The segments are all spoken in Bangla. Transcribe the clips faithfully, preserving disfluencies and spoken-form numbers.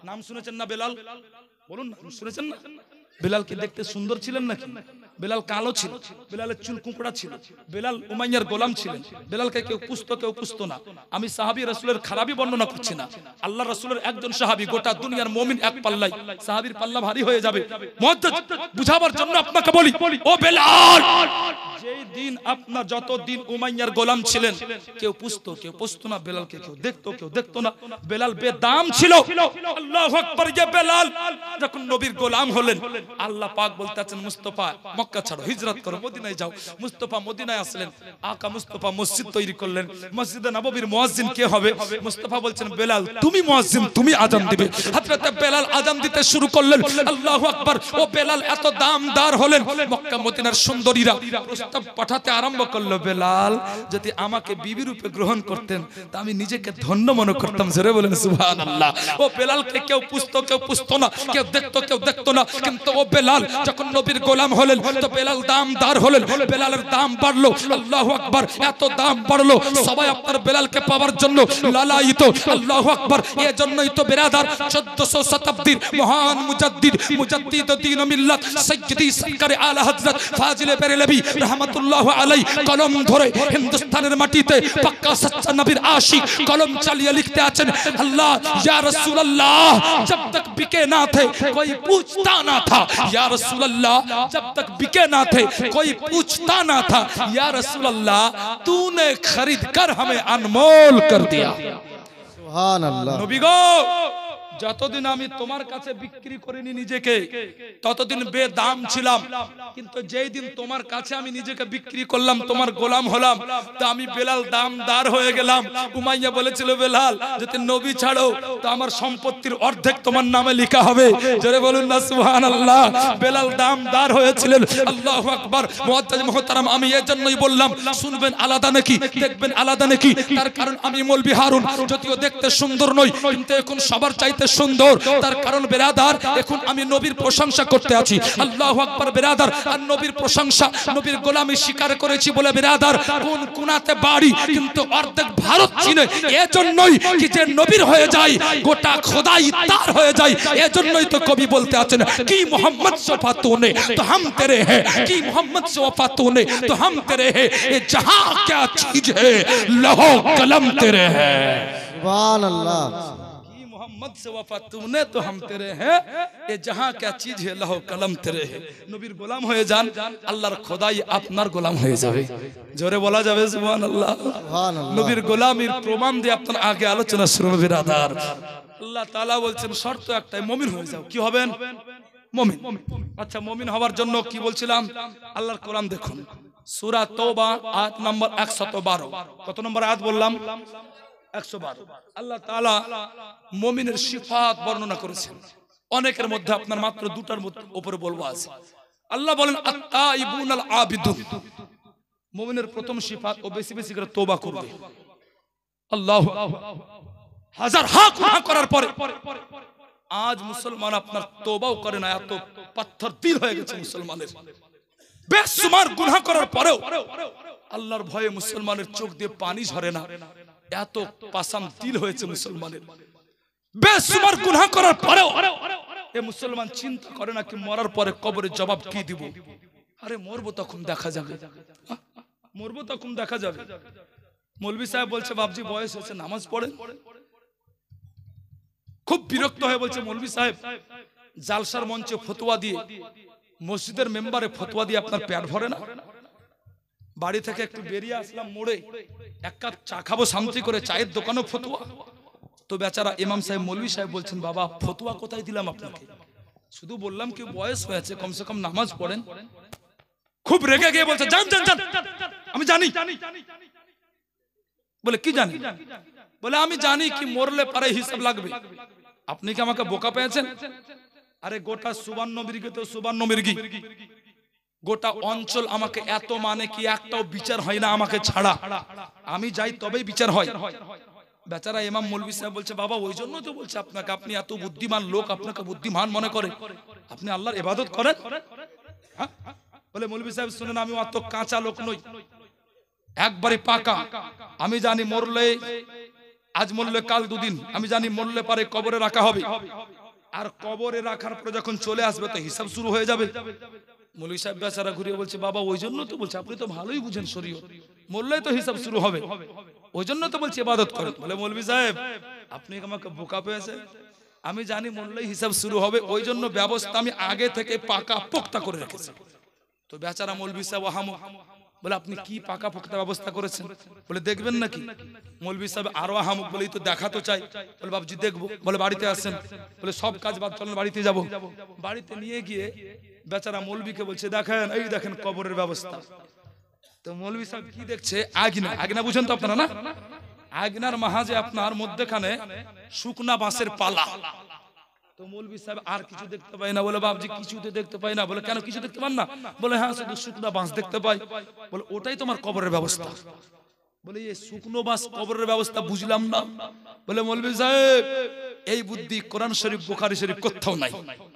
নাম শুনেছেন না বেলাল? বলুন না, শুনেছেন না? বেলাল কি দেখতে সুন্দর ছিলেন নাকি? বেলাল কালো ছিল, বেলালের চুল কুঁকড়া ছিল, বেলাল উমাইয়ার গোলাম ছিলেন। বেলালকে কেউ পুষতো কেউ পুষতো না। আমি সাহাবী রাসূলের খারাপই বর্ণনা করছি না, আল্লাহ রাসূলের একজন সাহাবী, গোটা দুনিয়ার মুমিন এক পাল্লাই, সাহাবীর পাল্লা ভারী হয়ে যাবে। মুআদ্দাজ বুঝাবার জন্য আপনাকে বলি, ও বেলাল, যেই দিন আপনার যতদিন উমাইয়ার গোলাম ছিলেন, কেউ পুষতো কেউ পুষতো না, বেলালকে কেউ দেখতো কেউ দেখতো না। বেলাল বেদাম ছিল। আল্লাহু আকবার। যে বেলাল যখন নবীর গোলাম হলেন, আল্লাহ পাক বলতে আছেন মুস্তাফা মক্কা ছাড়ো, হিজরত করো, মদিনায় যাও। মুস্তাফা মদিনায় আসলেন, আকা মুস্তাফা মসজিদ তৈরি করলেন। মসজিদে নববীর মুয়াজ্জিন কে হবে? মুস্তাফা বলছেন বেলাল তুমি মুয়াজ্জিন, তুমি আযান দিবে। হযরতে বেলাল আযান দিতে শুরু করলেন। আল্লাহু আকবার। ও বেলাল এত দামদার হলেন, মক্কা মদিনার সুন্দরীরা প্রস্তাব পাঠাতে আরম্ভ করলো, বেলাল যদি আমাকে বিবি রূপে গ্রহণ করতেন তা আমি নিজেকে ধন্য মনে করতাম। জোরে বলেন সুবহানাল্লাহ। ও বেলালকে কেউ পুষতো কেউ পুষতো না, কেউ দেখতো কেউ দেখতো না, কিন্তু ও বেলাল যখন নবীর গোলাম হলেন তো বেলাল দামদার হলেন, বেলালের দাম বাড়লো। আল্লাহু আকবার। এত দাম বাড়লো, সবাই আপনার বেলালকে পাওয়ার জন্য লালায়িত। আল্লাহু আকবার। এজন্যই তো বিরাদার চোদ্দশো শতাব্দীর মহান মুজাদ্দিদ মুজাদ্দিদ দ্বীন মিল্লাত সাইয়্যিদি সরকারে আলা হযরত ফাজিলে বেরেলভী রাহমাতুল্লাহ আলাই কলম ধরে হিন্দুস্তানের মাটিতে পাক্কা সচ্চা নবীর আশিক কলম চালিয়ে লিখতে আছেন, আল্লাহ ইয়া রাসূলুল্লাহ जब तक बिके ना थे कोई पूछता ना था, या रसूल अल्लाह जब तक बिके ना थे कोई पूछता ना था, या रसूल अल्लाह तूने खरीद कर हमें अनमोल कर दिया। सुभान अल्लाह। नबी गो যতদিন আমি তোমার কাছে বিক্রি করিনি নিজেকে ততদিন বেদাম ছিলাম, কিন্তু যেই দিন তোমার কাছে আমি নিজেকে বিক্রি করলাম, তোমার গোলাম হলাম, তো আমি বেলাল দামদার হয়ে গেলাম। উমাইয়া বলেছিল বেলাল যদি নবী ছাড়ো তো আমার সম্পত্তির অর্ধেক তোমার নামে লেখা হবে। জোরে বলুন না সুবহানাল্লাহ। বেলাল দামদার হয়েছিলেন। আল্লাহু আকবার। মুআদ্দাজ মুহতারাম, আমি এজন্যই বললাম শুনবেন আলাদা নাকি দেখবেন আলাদা নাকি, তার কারণ আমি মৌলভী হারুন যদিও দেখতে সুন্দর নই কিন্তু এখন সবার চাইতে সুন্দর, তার কারণ বেরাদার এখন আমি নবীর প্রশংসা করতে আছি। আল্লাহু আকবার বেরাদার। আর নবীর প্রশংসা নবীর গোলামি স্বীকার করেছি বলে বেরাদার কোন কোনাতে বাড়ি কিন্তু অর্ধেক ভারত চিনে। এজন্যই কি যে নবীর হয়ে যায় গোটা খোদাই তার হয়ে যায়। এজন্যই তো কবি বলতে আছেন কি মোহাম্মদ से वफा तूने तो हम तेरे हैं, की मोहम्मद से वफा तूने तो हम तेरे हैं, ये जहां क्या चीज है लहो कलम तेरे हैं। सुभान अल्लाह। मोहम्मद से वफा तूने तो हम तेरे हैं, ये जहां क्या चीज है लहो कलम तेरे है। নবীর গোলাম হয়ে যান, আল্লাহর খোদাই আপনার গোলাম হয়ে যাবে। জোরে বলা যাবে সুবহানাল্লাহ। সুবহানাল্লাহ। নবীর গোলামির প্রমাণ দিয়ে আপনার আগে আলোচনা শুরু হবে বিরাদার। আল্লাহ তাআলা বলছেন শর্ত একটাই, মুমিন হয়ে যাও। কি হবেন? মুমিন। আচ্ছা মুমিন হওয়ার জন্য কি বলছিলাম? আল্লাহর কোরআন দেখুন, সূরা তওবা আয়াত নম্বর একশো বারো। কত নম্বর আয়াত বললাম? একশো বারো। আল্লাহ তাআলা মুমিনের সিফাত বর্ণনা করেছেন। অনেকের মধ্যে আপনার মাত্র দুটার উপরে বলবো আছে। আল্লাহ বলেন আত-তাইবুনাল আবিদুন, মুমিনের প্রথম সিফাত ও বেশি বেশি করে তওবা করবে। আল্লাহু হাজার হক গুনাহ করার পরে আজ মুসলমান আপনার তওবাও করে না, এত পাথর দিল হয়ে গেছে মুসলমানের। বেশুমার গুনাহ করার পরেও আল্লাহর ভয়ে মুসলমানের চোখ দিয়ে পানি ঝরে না, এত পাসাম দিল হয়েছে মুসলমানের। বেশুমার গুনাহ করার পরেও এ মুসলমান চিন্তা করে না কি মরার পরে কবরের জবাব কি দিব। আরে মরবো তখন দেখা যাবে, মরবো তখন দেখা যাবে। মৌলভী সাহেব বলছে বাবজি বয়স হয়েছে নামাজ পড়েন। খুব বিরক্ত হয়ে বলছে মৌলভী সাহেব জালসার মঞ্চে ফতোয়া দিয়ে মসজিদের মেম্বারে ফতোয়া দিয়ে আপনার পেট ভরে না। বাড়ি থেকে একটু বেরিয়ে আসলাম মোড়ে, এক কাপ চা খাবো শান্তি করে, চায়ের দোকানও ফতোয়া। তো বেচারা ইমাম সাহেব মৌলভী সাহেব বলছেন বাবা ফতোয়া কোথায় দিলাম আপনাকে, শুধু বললাম কি বয়স হয়েছে কমসে কম নামাজ পড়েন। খুব রেগে গিয়ে বলছে জান জান জান আমি জানি। বলে কি জানি? বলে আমি জানি কি মরলে পারে হিসাব লাগবে। আপনি কি আমাকে বোকা পেয়েছেন? আরে গোটা সুবর্ণ মির্গি তো সুবর্ণ মির্গি, গোটা অঞ্চল আমাকে এত মানে কি একটাও বিচার হয় না আমাকে ছাড়া, আমি যাই তবেই বিচার হয়। বেচারা ইমাম মৌলভী সাহেব বলছে বাবা ওই জন্য তো বলছে আপনাকে, আপনি এত বুদ্ধিমান লোক, আপনাকে বুদ্ধিমান মনে করে, আপনি আল্লাহর ইবাদত করেন। বলে মৌলভী সাহেব শুনেন আমি অত কাঁচা লোক নই, একবারে পাকা। আমি জানি মরলে আজ মরলে কাল দুদিন, আমি জানি মরলে পারে কবরে রাখা হবে, আর কবরে রাখার পরে যখন চলে আসবে তো হিসাব শুরু হয়ে যাবে। মৌলভী সাহেব বেচারা ঘুরিয়ে বলছে, বাবা ওই জন্য তো বলছে, আপনি তো ভালোই বুঝেন শরীয়ত, মরলেই তো হিসাব শুরু হবে, ওই জন্য তো বলছি ইবাদত করেন। বলে মৌলভী সাহেব আপনি আমাকে বোকা পেয়েছে, আমি জানি মরলেই হিসাব শুরু হবে, ওই জন্য ব্যবস্থা আমি আগে থেকে পাকা পোক্তা করে রেখেছি। তো বেচারা মৌলভী সাহেব আহামক বলে, আপনি কি পাকা পোক্তা ব্যবস্থা করেছেন? বলে দেখবেন নাকি? মৌলভী সাহেব আরো আহামক বলে, তো দেখা তো চাই। বলে বাবজি দেখবো। বলে বাড়িতে আসেন। বলে সব কাজ বাদ, চলেন বাড়িতে যাব। বাড়িতে নিয়ে গিয়ে বেচারা মৌলভীকে বলছে, দেখেন এই দেখেন কবরের ব্যবস্থা। তো মৌলভী সাহেব কি দেখছে? আগনা। আগনা বুঝেন তো আপনারা না? আগনার মাঝে আপনার মধ্যখানে শুকনা বাঁশের পালা। তো মৌলভী সাহেব আর কিছু দেখতে পাই না। বলে বাবজি কিছুতে দেখতে পাই না। বলে কেন কিছু দেখতে পান না? বলে হ্যাঁ শুধু শুকনা বাঁশ দেখতে পাই। বলে ওটাই তোমার কবরের ব্যবস্থা। বলে এই শুকনো বাঁশ কবরের ব্যবস্থা বুঝলাম না। বলে মৌলভী সাহেব এই বুদ্ধি কোরআন শরীফ বুখারী শরীফ কোথাও নাই।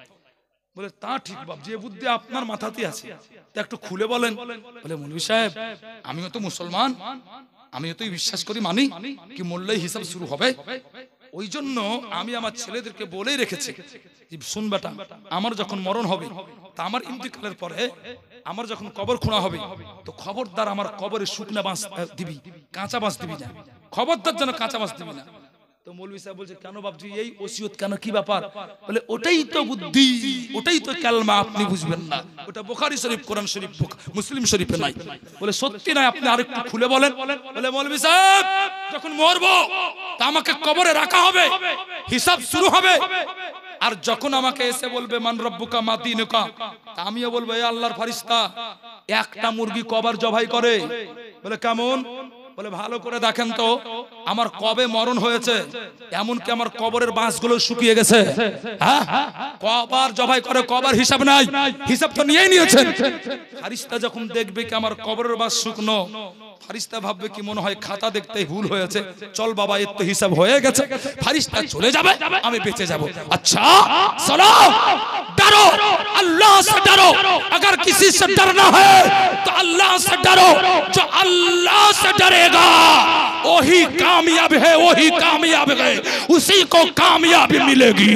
বলে তা ঠিক বাপ, যে বুদ্ধি আপনার মাথাতে আছে তা একটু খুলে বলেন। বলে মৌলভী সাহেব আমিও তো মুসলমান, আমিও তো বিশ্বাস করি, মানি কি মরলেই হিসাব শুরু হবে, ওই জন্য আমি আমার ছেলেদেরকে বলেই রেখেছি যে শুন বেটা, আমার যখন মরণ হবে তা আমার ইন্তিকালের পরে আমার যখন কবর খোঁড়া হবে তো খবরদার আমার কবরে শুকনা বাঁশ দিবি, কাঁচা বাঁশ দিবি না, খবরদার যেন কাঁচা বাঁশ দিবি না। তো মৌলভী সাহেব বলছে, কেন বাপজি এই ওসিয়ত কেন, কি ব্যাপার? বলে ওটাই তো বুদ্ধি, ওটাই তো কালমা, আপনি বুঝবেন না, ওটা বুখারী শরীফ, কোরআন শরীফ, মুসলিম শরীফে নাই। বলে সত্যি নয়, আপনি আরেকটু খুলে বলেন। বলে মৌলভী সাহেব যখন মরবো তা আমাকে কবরে রাখা হবে, হিসাব শুরু হবে, আর যখন আমাকে এসে বলবে মান রব্বুকা মা দীনুকা, তা আমিও বলবো এ আল্লাহর ফেরেশতা একটা মুরগি কবার জবাই করে। বলে কেমন? বলে ভালো করে দেখেন তো আমার কবে মরণ হয়েছে, এমনকি আমার কবরের বাঁশগুলো শুকিয়ে গেছে, হ্যাঁ কবার জবাই করে, কবার হিসাব নাই, হিসাব তো নিয়েই নিয়েছেন। ফেরেশতা যখন দেখবে কি আমার কবরের বাঁশ শুকনো, ফেরেশতা ভাববে কি মনে হয় খাতা দেখতে ভুল হয়েছে, চল বাবা এর তো হিসাব হয়ে গেছে, ফেরেশতা চলে যাবে, আমি বেঁচে যাব। अच्छा सुनो, डरो अल्लाह से डरो, अगर किसी से डरना है तो अल्लाह से डरो, जो अल्लाह से डरेगा वही कामयाब है, वही कामयाब है, उसी को कामयाबी मिलेगी।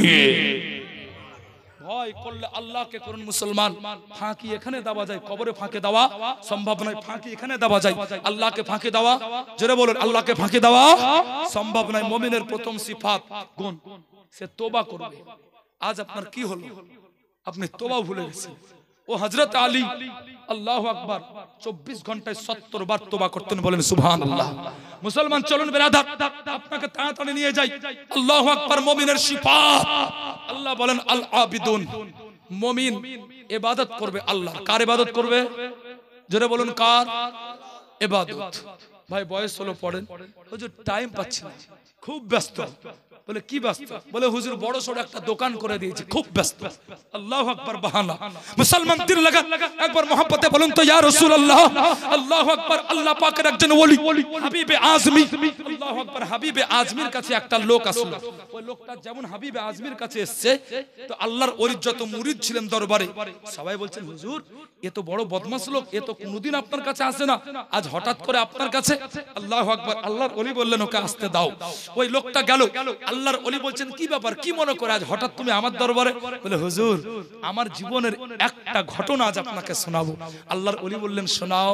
ভয় করলে আল্লাহকে করুন মুসলমান। ফাঁকি এখানে দেওয়া যায়, কবরে ফাঁকি দেওয়া সম্ভব নয়, ফাঁকি এখানে দেওয়া যায়, আল্লাহকে ফাঁকি দেওয়া, জোরে বলুন আল্লাহকে ফাঁকি দেওয়া সম্ভব নয়। মুমিনের প্রথম সিফাত গুণ, সে তওবা করবে। আজ আপনার কি হলো? আপনি তওবা ভুলে গেছেন। ও হযরত আলী আল্লাহু আকবার চব্বিশ ঘন্টায় সত্তর বার তওবা করতেন, বলেন সুবহানাল্লাহ। মুসলমান চলুন বেরাদার, আপনাকে তাড়াতাড়ি নিয়ে যাই। আল্লাহু আকবার মুমিনের সিফাত। আল্লাহ বলেন আল আবিদুন, মুমিন ইবাদত করবে আল্লাহ। কার ইবাদত করবে? জোরে বলুন কার ইবাদত? ভাই বয়স হলো পড়েন, হুজুর টাইম পাচ্ছি না, খুব ব্যস্ত। বলে কি ব্যস্ত? বলে হুজুর বড় সড় একটা দোকান করে দিয়েছি, খুব ব্যস্ত। আল্লাহু আকবার বাহানা। মুসলমান দিল লাগা একবার মোহাব্বতে বলুন তো ইয়া রাসূলুল্লাহ। আল্লাহু আকবার। আল্লাহ পাকের একজন ওলি হাবিবে আজমি, আল্লাহু আকবার, হাবিবে আজমির কাছে একটা লোক আসলো। ওই লোকটা যেমন হাবিবে আজমির কাছে এসেছে তো আল্লাহর ওলির যত মুরিদ ছিলেন দরবারে সবাই বলছেন হুজুর এ তো বড় বদমাশ লোক, এ তো কোনোদিন আপনার কাছে আসে না, আজ হঠাৎ করে আপনার কাছে। আল্লাহু আকবার। আল্লাহর ওলি বললেন ওকে আসতে দাও। ওই লোকটা গেল। আল্লাহর ওলি বলছেন কি ব্যাপার, কি মনে করে আজ হঠাৎ তুমি আমার দরবারে? বলে হুজুর আমার জীবনের একটা ঘটনা আজ আপনাকে শোনাবো। আল্লাহর ওলি বললেন শোনাও।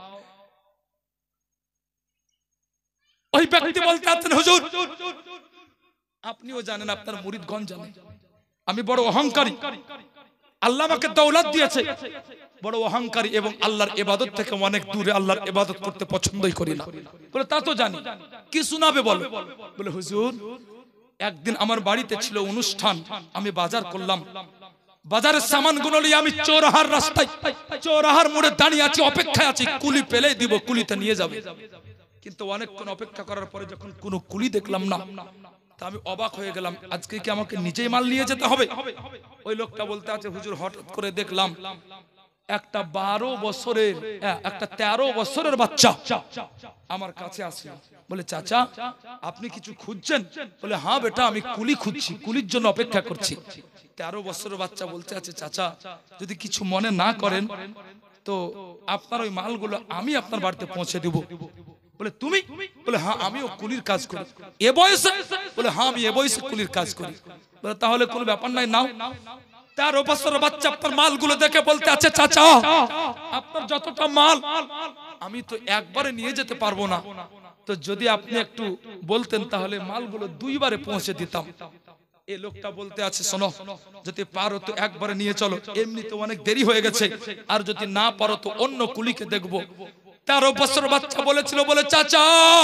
ওই ব্যক্তি বলতে আছেন হুজুর আপনিও জানেন, আপনার মুরিদগণ জানেন আমি বড় অহংকারী, আল্লাহ আমাকে দৌলত দিয়েছে, বড় অহংকারী এবং আল্লাহর ইবাদত থেকে অনেক দূরে, আল্লাহর ইবাদত করতে পছন্দই করি না। বলে তা তো জানি, কি শোনাবে বলো? বলে হুজুর একদিন আমার বাড়িতে ছিল অনুষ্ঠান, আমি বাজার করলাম, বাজারের সামানগুলো নিয়ে আমি চৌরাহার রাস্তায়, চৌরাহার মোড়ে দাঁড়িয়ে আছি, অপেক্ষায় আছি, কুলি পেলেই দিব, কুলিতে নিয়ে যাবে। কিন্তু অনেকক্ষণ অপেক্ষা করার পরে যখন কোনো কুলি দেখলাম না, তা আমি অবাক হয়ে গেলাম, আজকে কি আমাকে নিজেই মাল নিয়ে যেতে হবে? ওই লোকটা বলতে আছে হুজুর হঠাৎ করে দেখলাম একটা বারো বছরের একটা তেরো বছরের বাচ্চা আমার কাছে আসলো। বলে চাচা আপনি কিছু খুঁজছেন? বলে হ্যাঁ বেটা আমি কুলি খুঁজছি, কুলির জন্য অপেক্ষা করছি। তেরো বছরের বাচ্চা বলতে আছে চাচা যদি কিছু মনে না করেন তো আপনার ওই মালগুলো আমি আপনার বাড়িতে পৌঁছে দিব। বলে তুমি? বলে হ্যাঁ আমিও কুলির কাজ করি। এ বয়সে? বলে হ্যাঁ আমি এ বয়সে কুলির কাজ করি। বলে তাহলে কোনো ব্যাপার নাই, নাও। তেরো বছরের বাচ্চা আপনার মালগুলো দেখে বলতে আছে চাচা আপনার যতটা মাল আমি তো একবারে নিয়ে যেতে পারবো না, তো যদি আপনি একটু বলতেন তাহলে মালগুলো দুইবারে পৌঁছে দিতাম। এই লোকটা বলতে আছে শোনো, যদি পারো তো একবারে নিয়ে চলো, এমনি তো অনেক দেরি হয়ে গেছে, আর যদি না পারো তো অন্য কুলিকে দেখবো। তেরো বছর বাচ্চা বলেছিল, বলে চাচা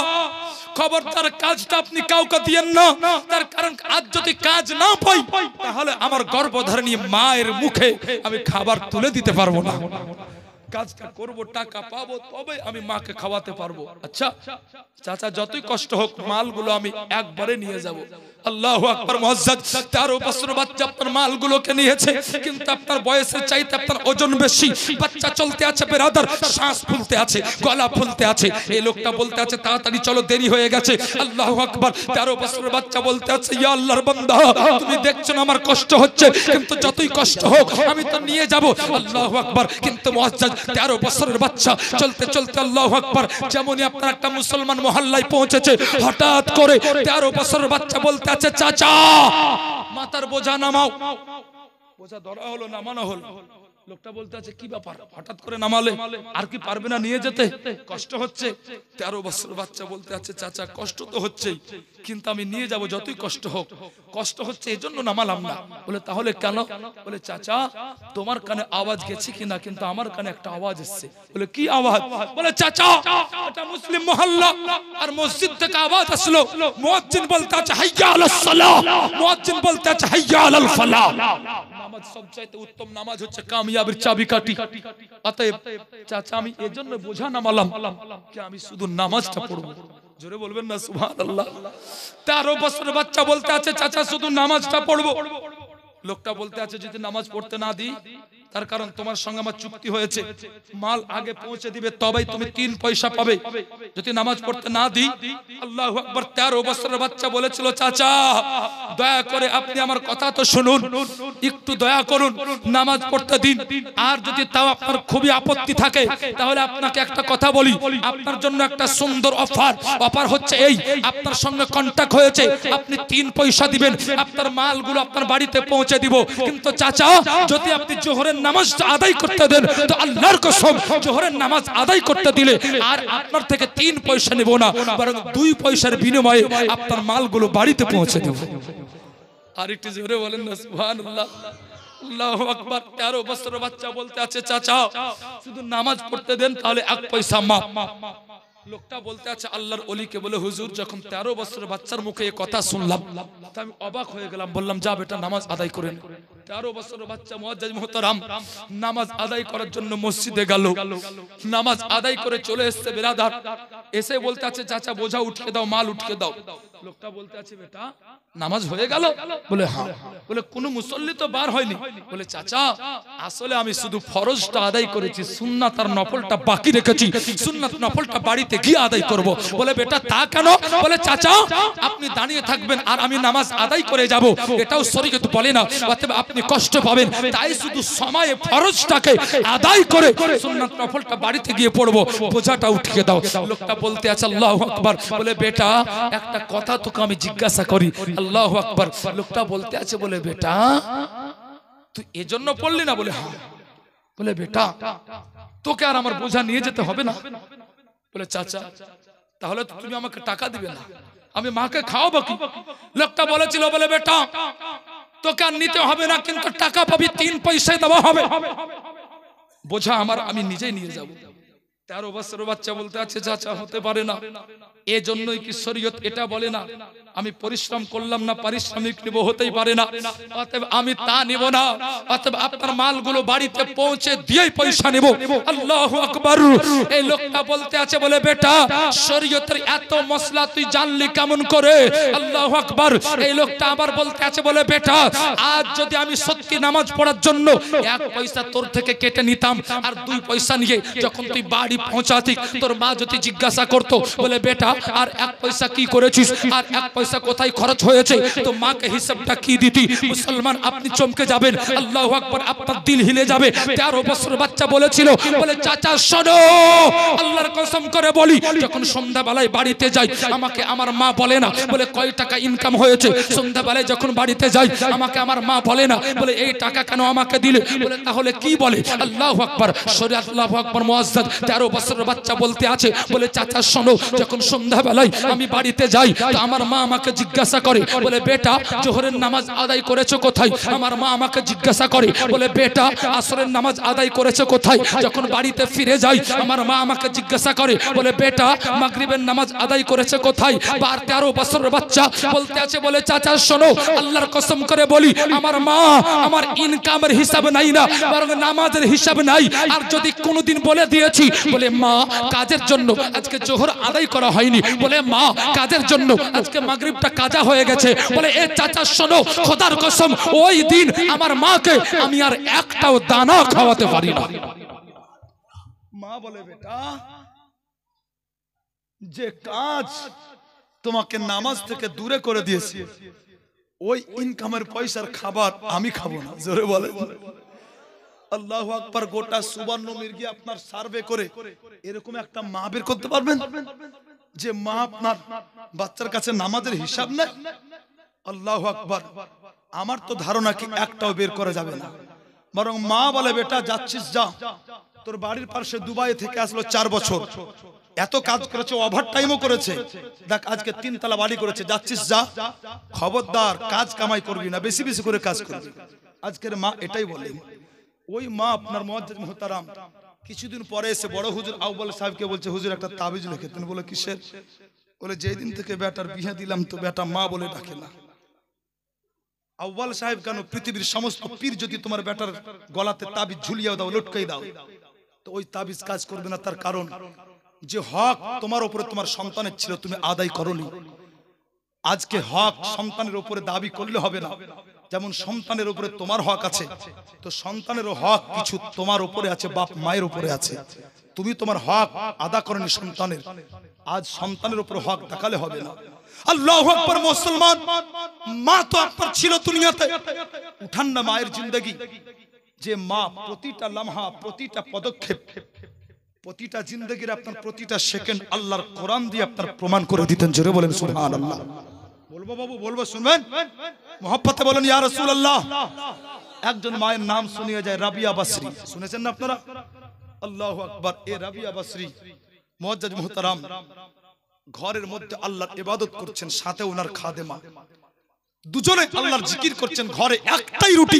খবরদার কাজটা আপনি কাউকে দিয়েন না, তার কারণ আজ যদি কাজ না পাই তাহলে আমার গর্ভধারিণী মায়ের মুখে আমি খাবার তুলে দিতে পারবো না। কাজটা করব, টাকা পাবো, তবে আমি মাকে খাওয়াতে পারবো। আচ্ছা চাচা যতই কষ্ট হোক মালগুলো আমি একবারে নিয়ে যাব। আল্লাহু আকবার। মুআজ্জাজ তেরো বছর বাচ্চা আপনার মালগুলোকে নিয়েছে, কিন্তু আপনার বয়সের চাইতে আপনার ওজন বেশি। বাচ্চা চলতে আছে বেরাদার, শ্বাস ফুলতে আছে, গলা ফুলতে আছে। এই লোকটা বলতে আছে তাড়াতাড়ি চলো, দেরি হয়ে গেছে। আল্লাহু আকবার। তেরো বছরের বাচ্চা বলতে আছে ইয়া আল্লাহর বান্দা তুমি দেখছো না আমার কষ্ট হচ্ছে, কিন্তু যতই কষ্ট হোক আমি তো নিয়ে যাব। আল্লাহু আকবার। কিন্তু মুআজ্জাজ তেরো বছরের বাচ্চা চলতে চলতে আল্লাহু আকবার যেমনই আপনার একটা মুসলমান মহল্লায় পৌঁছেছে, হঠাৎ করে তেরো বছরের বাচ্চা বলতে আছে চাচা মাথার বোঝা নামাও। বোঝা ধরা হলো, নামানো হলো। লোকটা বলতে আছে কি ব্যাপার হঠাৎ করে নামালে, আর কি পারবে না নিয়ে যেতে, কষ্ট হচ্ছে? তেরো বছর বাচ্চা বলতে আছে চাচা কষ্ট তো হচ্ছেই, কিন্তু আমি নিয়ে যাব যতই কষ্ট হোক। কষ্ট হচ্ছে এজন্য নামালাম না। বলে তাহলে কেন? বলে চাচা তোমার কানে আওয়াজ গেছে কিনা, কিন্তু আমার কানে একটা আওয়াজ এসেছে। বলে কি আওয়াজ? বলে চাচা এটা মুসলিম মহল্লা, আর মসজিদ থেকে আওয়াজ আসলো, মুয়াজ্জিন বলতে আছে হাইয়া আলাস সালাহ, মুয়াজ্জিন বলতে আছে হাইয়া আলাল ফালাহ। নামাজ সবচাইতে উত্তম নামাজ হচ্ছে কামিয়াবির চাবিকাঠি। অতএব চাচা আমি এজন্য বোঝা নামালাম যে আমি শুধু নামাজটা পড়ব। জোরে বলবেন না সুবহানাল্লাহ। তেরো বছরের বাচ্চা বলতে আছে চাচা শুধু নামাজটা পড়ব। লোকটা বলতে আছে যদি নামাজ পড়তে না দিই, তার কারণ তোমার সঙ্গে আমার চুক্তি হয়েছে, মাল আগে পৌঁছে দিবে তবেই তুমি তিন পয়সা পাবে, যদি নামাজ পড়তে না দিই। আল্লাহু আকবার। তেরো বছরের বাচ্চা বলেছিল চাচা দয়া করে আপনি আমার কথা তো শুনুন, একটু দয়া করুন, নামাজ পড়তে দিন। আর যদি তাও আপনার খুবই আপত্তি থাকে তাহলে আপনাকে একটা কথা বলি, আপনার জন্য একটা সুন্দর অফার। অফার হচ্ছে এই, আপনার সঙ্গে কন্টাক্ট হয়েছে, আপনি তিন পয়সা দিবেন, আপনার মালগুলো আপনার বাড়িতে পৌঁছে দিব। কিন্তু চাচা যদি আপনি জোহরের নামাজ আদায় করতে দেন তো আল্লাহর কসম জোহরের নামাজ আদায় করতে দিলে আর আপনার থেকে তিন পয়সা নেব না, বরং দুই পয়সার বিনিময়ে আপনার মালগুলো বাড়িতে পৌঁছে দেব। আর একটু জোরে বলেন না সুবহানাল্লাহ। আল্লাহু আকবার। তেরো বছরের বাচ্চা বলতে আছে চাচা শুধু নামাজ পড়তে দেন তাহলে এক পয়সা মাফ। লোকটা বলতে আছে আল্লাহর ওলিকে বলে হুজুর যখন তেরো বছরের বাচ্চার মুখে এই কথা শুনলাম তা আমি অবাক হয়ে গেলাম, বললাম যা বেটা নামাজ আদায় করেন। তেরো বছরের বাচ্চা মুআজ্জিজ মুহতারাম নামাজ আদায় করার জন্য মসজিদে গেল, নামাজ আদায় করে চলে এসেছে বিরাদার, এসে বলতে আছে চাচা বোঝা উঠিয়ে দাও, মাল উঠিয়ে দাও। লোকটা বলতে আছে বেটা নামাজ হয়ে গেল? বলে হ্যাঁ। বলে কোন মুসল্লি তো বার হয়নি? বলে চাচা আসলে আমি শুধু ফরজটা আদায় করেছি, সুন্নাত আর নফলটা বাকি রেখেছি, সুন্নাত নফলটা বাড়িতে গিয়ে আদায় করব। বলে বেটা তা কেন? বলে চাচা আপনি দাঁড়িয়ে থাকবেন আর আমি নামাজ আদায় করে যাব, এটাও শরীয়ত বলে না, অতএব আপনি কষ্ট পাবেন, তাই শুধু সময়ে ফরজটাকে আদায় করে সুন্নাত নফলটা বাড়িতে গিয়ে পড়ব, বোঝাটা উঠিয়ে দাও। লোকটা বলতে আছে আল্লাহু আকবার। বলে বেটা একটা কথা তোকে আমি জিজ্ঞাসা করি। আল্লাহু আকবার। লোকটা বলতে আছে বলে বেটা তুই এজন্য পড়লি না? বলে হ্যাঁ। বলে বেটা তোকে আর আমার বোঝা নিয়ে যেতে হবে না? বলে চাচা তাহলে তো তুমি আমাকে টাকা দিবে না, আমি মাকে খাওয়াবো কি? লোকটা বলেছিল বলে বেটা তোকে আর নিতে হবে না, কিন্তু টাকা পাবি, তিন পয়সায় দেওয়া হবে, বোঝা আমার আমি নিজেই নিয়ে যাব। তেরো বছরের বাচ্চা বলতে আছে চাচা হতে পারে না, এজন্যই কি শরীয়ত এটা বলে না আমি পরিশ্রম করলাম না পারিশ্রমিক নিব? হতেই পারে না, অতএব আমি তা নিব না, অতএব আপনার মালগুলো বাড়িতে পৌঁছে দিয়েই পয়সা নিব। আল্লাহু আকবার। এই লোকটা বলতে আছে বলে বেটা শরীয়তের এত মসলা তুই জানলি কেমন করে? আল্লাহু আকবার। এই লোকটা আবার বলতে আছে বলে বেটা আজ যদি আমি সত্যি নামাজ পড়ার জন্য এক পয়সা তোর থেকে কেটে নিতাম আর দুই পয়সা নিয়ে যখন তুই বাড়ি বাড়ি পৌঁছাতি তোর মা যদি জিজ্ঞাসা করতো বলে বেটা আর এক পয়সা কি করেছিস আর এক পয়সা কোথায় খরচ হয়েছে তো মাকে হিসাবটা কি দিতি মুসলমান আপনি চমকে যাবেন আল্লাহু আকবার আপনার দিল হিলে যাবে তেরো বছর বাচ্চা বলেছিল বলে চাচা শোনো আল্লাহর কসম করে বলি যখন সন্ধ্যাবেলায় বাড়িতে যাই আমাকে আমার মা বলে না বলে কয় টাকা ইনকাম হয়েছে সন্ধ্যাবেলায় যখন বাড়িতে যাই আমাকে আমার মা বলে না বলে এই টাকা কেন আমাকে দিলে বলে তাহলে কি বলে আল্লাহু আকবার সরে আল্লাহু আকবার মুআজ্জাজ তেরো বছরের বাচ্চা বলতে আছে বলে চাচা শোনো যখন সন্ধ্যাবেলায় আমি বাড়িতে যাই তো আমার মা আমাকে জিজ্ঞাসা করে বলে বেটা জোহরের নামাজ আদায় করেছো কোথায় আমার মা আমাকে জিজ্ঞাসা করে বলে বেটা আসরের নামাজ আদায় করেছো কোথায় যখন বাড়িতে ফিরে যাই আমার মা আমাকে জিজ্ঞাসা করে বলে বেটা মাগরিবের নামাজ আদায় করেছে কোথায় বার তেরো বছরের বাচ্চা বলতে আছে বলে চাচা শোনো আল্লাহর কসম করে বলি আমার মা আমার ইনকামের হিসাব নাই না বরং নামাজের হিসাব নাই আর যদি কোনোদিন বলে দিয়েছি বলে মা কাজের জন্য আজকে জোহর আদায় করা হয়নি বলে মা কাজের জন্য আজকে মাগরিবটা কাজা হয়ে গেছে বলে এ চাচা শোনো খোদার কসম ওই দিন আমার মাকে আমি আর একটাও দানা খাওয়াতে পারি না মা বলে বেটা যে কাজ তোমাকে নামাজ থেকে দূরে করে দিয়েছি ওই ইনকামের পয়সার খাবার আমি খাবো না জোরে বলে আল্লাহু আকবার গোটা সুবর্ণ মির্গি আপনার সার্ভে করে এরকম একটা মা বের করতে পারবেন যে মা আপনার বাচ্চার কাছে নামাজের হিসাব নেই আল্লাহু আকবার আমার তো ধারণা কি একটাও বের করা যাবে না বরং মা বলে বেটা যাচ্ছিস যা তোর বাড়ির পাশে দুবাই থেকে আসলো চার বছর এত কাজ করেছে ওভার টাইমও করেছে দেখ আজকে তিন তলা বাড়ি করেছে যাচ্ছিস যা খবরদার কাজ কামাই করবি না বেশি বেশি করে কাজ করবি আজকের মা এটাই বলে ওই মা আপনার মুআজ্জিজ মুহতারাম কিছুদিন পরে এসে বড় হুজুর আউয়াল সাহেবকে বলছে হুজুর একটা তাবিজ লিখে তিনি বলে কিসের বলে যেই দিন থেকে বেটার বিয়ে দিলাম তো বেটা মা বলে ডাকে না আউয়াল সাহেব কেন পৃথিবীর সমস্ত পীর যদি তোমার বেটার গলাতে তাবিজ ঝুলিয়ে দাও লটকাই দাও তো ওই তাবিজ কাজ করবে না তার কারণ যে হক তোমার উপরে তোমার সন্তানের ছিল তুমি আদায় করনি আজকে হক সন্তানের উপরে দাবি করলে হবে না যেমন সন্তানের উপরে তোমার হক আছে তো সন্তানেরও হক কিছু তোমার উপরে আছে বাপ মায়ের উপরে আছে তুমি তোমার হক আদা করনি সন্তানের আজ সন্তানের উপরে হক দেখালে হবে না আল্লাহু আকবার মুসলমান মা তো আপনার ছিল দুনিয়াতে উঠান না মায়ের জিন্দেগি যে মা প্রতিটা লম্হা প্রতিটা পদক্ষেপ প্রতিটা জিন্দেগির আপনার প্রতিটা সেকেন্ড আল্লাহর কোরআন দিয়ে আপনার প্রমাণ করে দিতেন জোরে বলেন সুবহানাল্লাহ বলবো বাবু বলবো শুনবেন মোহাব্বতে বলেন ইয়া রাসূলুল্লাহ একজন মায়ের নাম শুনিয়ে যায় রাবিয়া বসরি শুনেছেন না আপনারা আল্লাহু আকবার এই রাবিয়া বসরি মুআজ্জিজ মুহতারাম ঘরের মধ্যে আল্লাহর ইবাদত করছেন সাথে ওনার খাদেমা দুজনে আল্লাহর জিকির করছেন ঘরে একটাই রুটি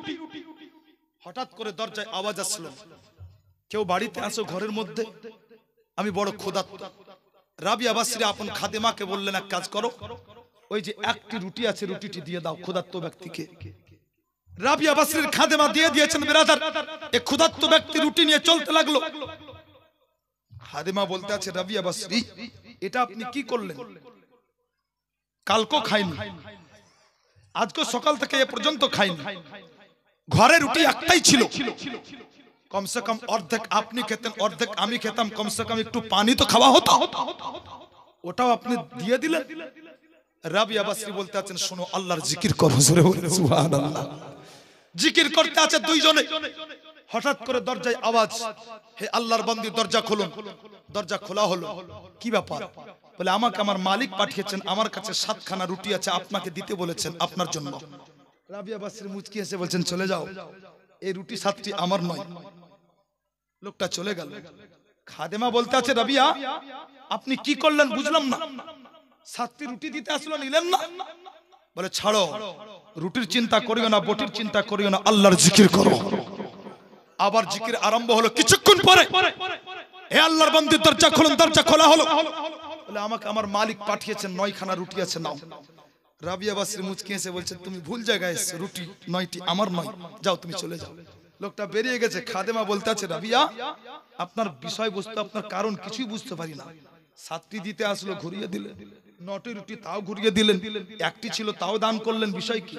হঠাৎ করে দরজায় আওয়াজ আসলো কেউ বাড়িতে আসো ঘরের মধ্যে আমি বড় ক্ষুধার্ত রাবিয়া বসরি আপন খাদেমাকে বললেন এক কাজ করো ওই যে একটি রুটি আছে রুটিটি দিয়ে দাও ক্ষুধার্ত ব্যক্তিকে রাবিয়া বসরির খাদেমা দিয়ে দিয়েছেন ব্রাদার এই ক্ষুধার্ত ব্যক্তি রুটি নিয়ে চলতে লাগলো খাদেমা বলতে আছে রাবিয়া বসরি এটা আপনি কি করলেন কালকে খাইনি আজকে সকাল থেকে এ পর্যন্ত খাইনি ঘরে রুটি একটাই ছিল কমসে কম অর্ধেক আপনি খেতেন অর্ধেক আমি খেতাম কমসে কম একটু পানি তো খাওয়া হতো ওটাও আপনি দিয়ে দিলেন রাবিয়া বসরি বলতে আছেন শোনো আল্লাহর জিকির করো সুবহানাল্লাহ জিকির করতে আছে দুইজনে হঠাৎ করে দরজায় আওয়াজ হে আল্লাহর বান্দি দরজা খুলুন দরজা খোলা হলো কি ব্যাপার বলে আমাকে আমার মালিক পাঠিয়েছেন আমার কাছে সাতখানা রুটি আছে আপনাকে দিতে বলেছেন আপনার জন্য রাবিয়া বসরি মুচকি হেসে বলছেন চলে যাও এই রুটি সাতটি আমার নয় লোকটা চলে গেল খাদেমা বলতে আছে রাবিয়া আপনি কি করলেন বুঝলাম না সাতটি রুটি দিতে আসলো নিলেন না বলে ছাড়ো রুটির চিন্তা করিও না বটির চিন্তা করিও না আল্লাহর জিকির করো আবার জিকির আরম্ভ হলো কিছুক্ষণ পরে হে আল্লাহর বান্দি দরজা খুলুন দরজা খোলা হলো বলে আমাকে আমার মালিক পাঠিয়েছেন নয়খানা রুটি আছে নাও রাবিয়া বসরি মুচকি হেসে বলছে তুমি ভুল জায়গায় এসেছো রুটি নয়টি আমার নয় যাও তুমি চলে যাও লোকটা বেরিয়ে গেছে খাদেমা বলতে আছে রাবিয়া আপনার বিষয়বস্তু আপনার কারণ কিছুই বুঝতে পারি না সাতটি দিতে আসলো ঘুরিয়ে দিলেন নটি রুটি তাও ঘুরিয়ে দিলেন একটি ছিল তাও দান করলেন বিষয় কি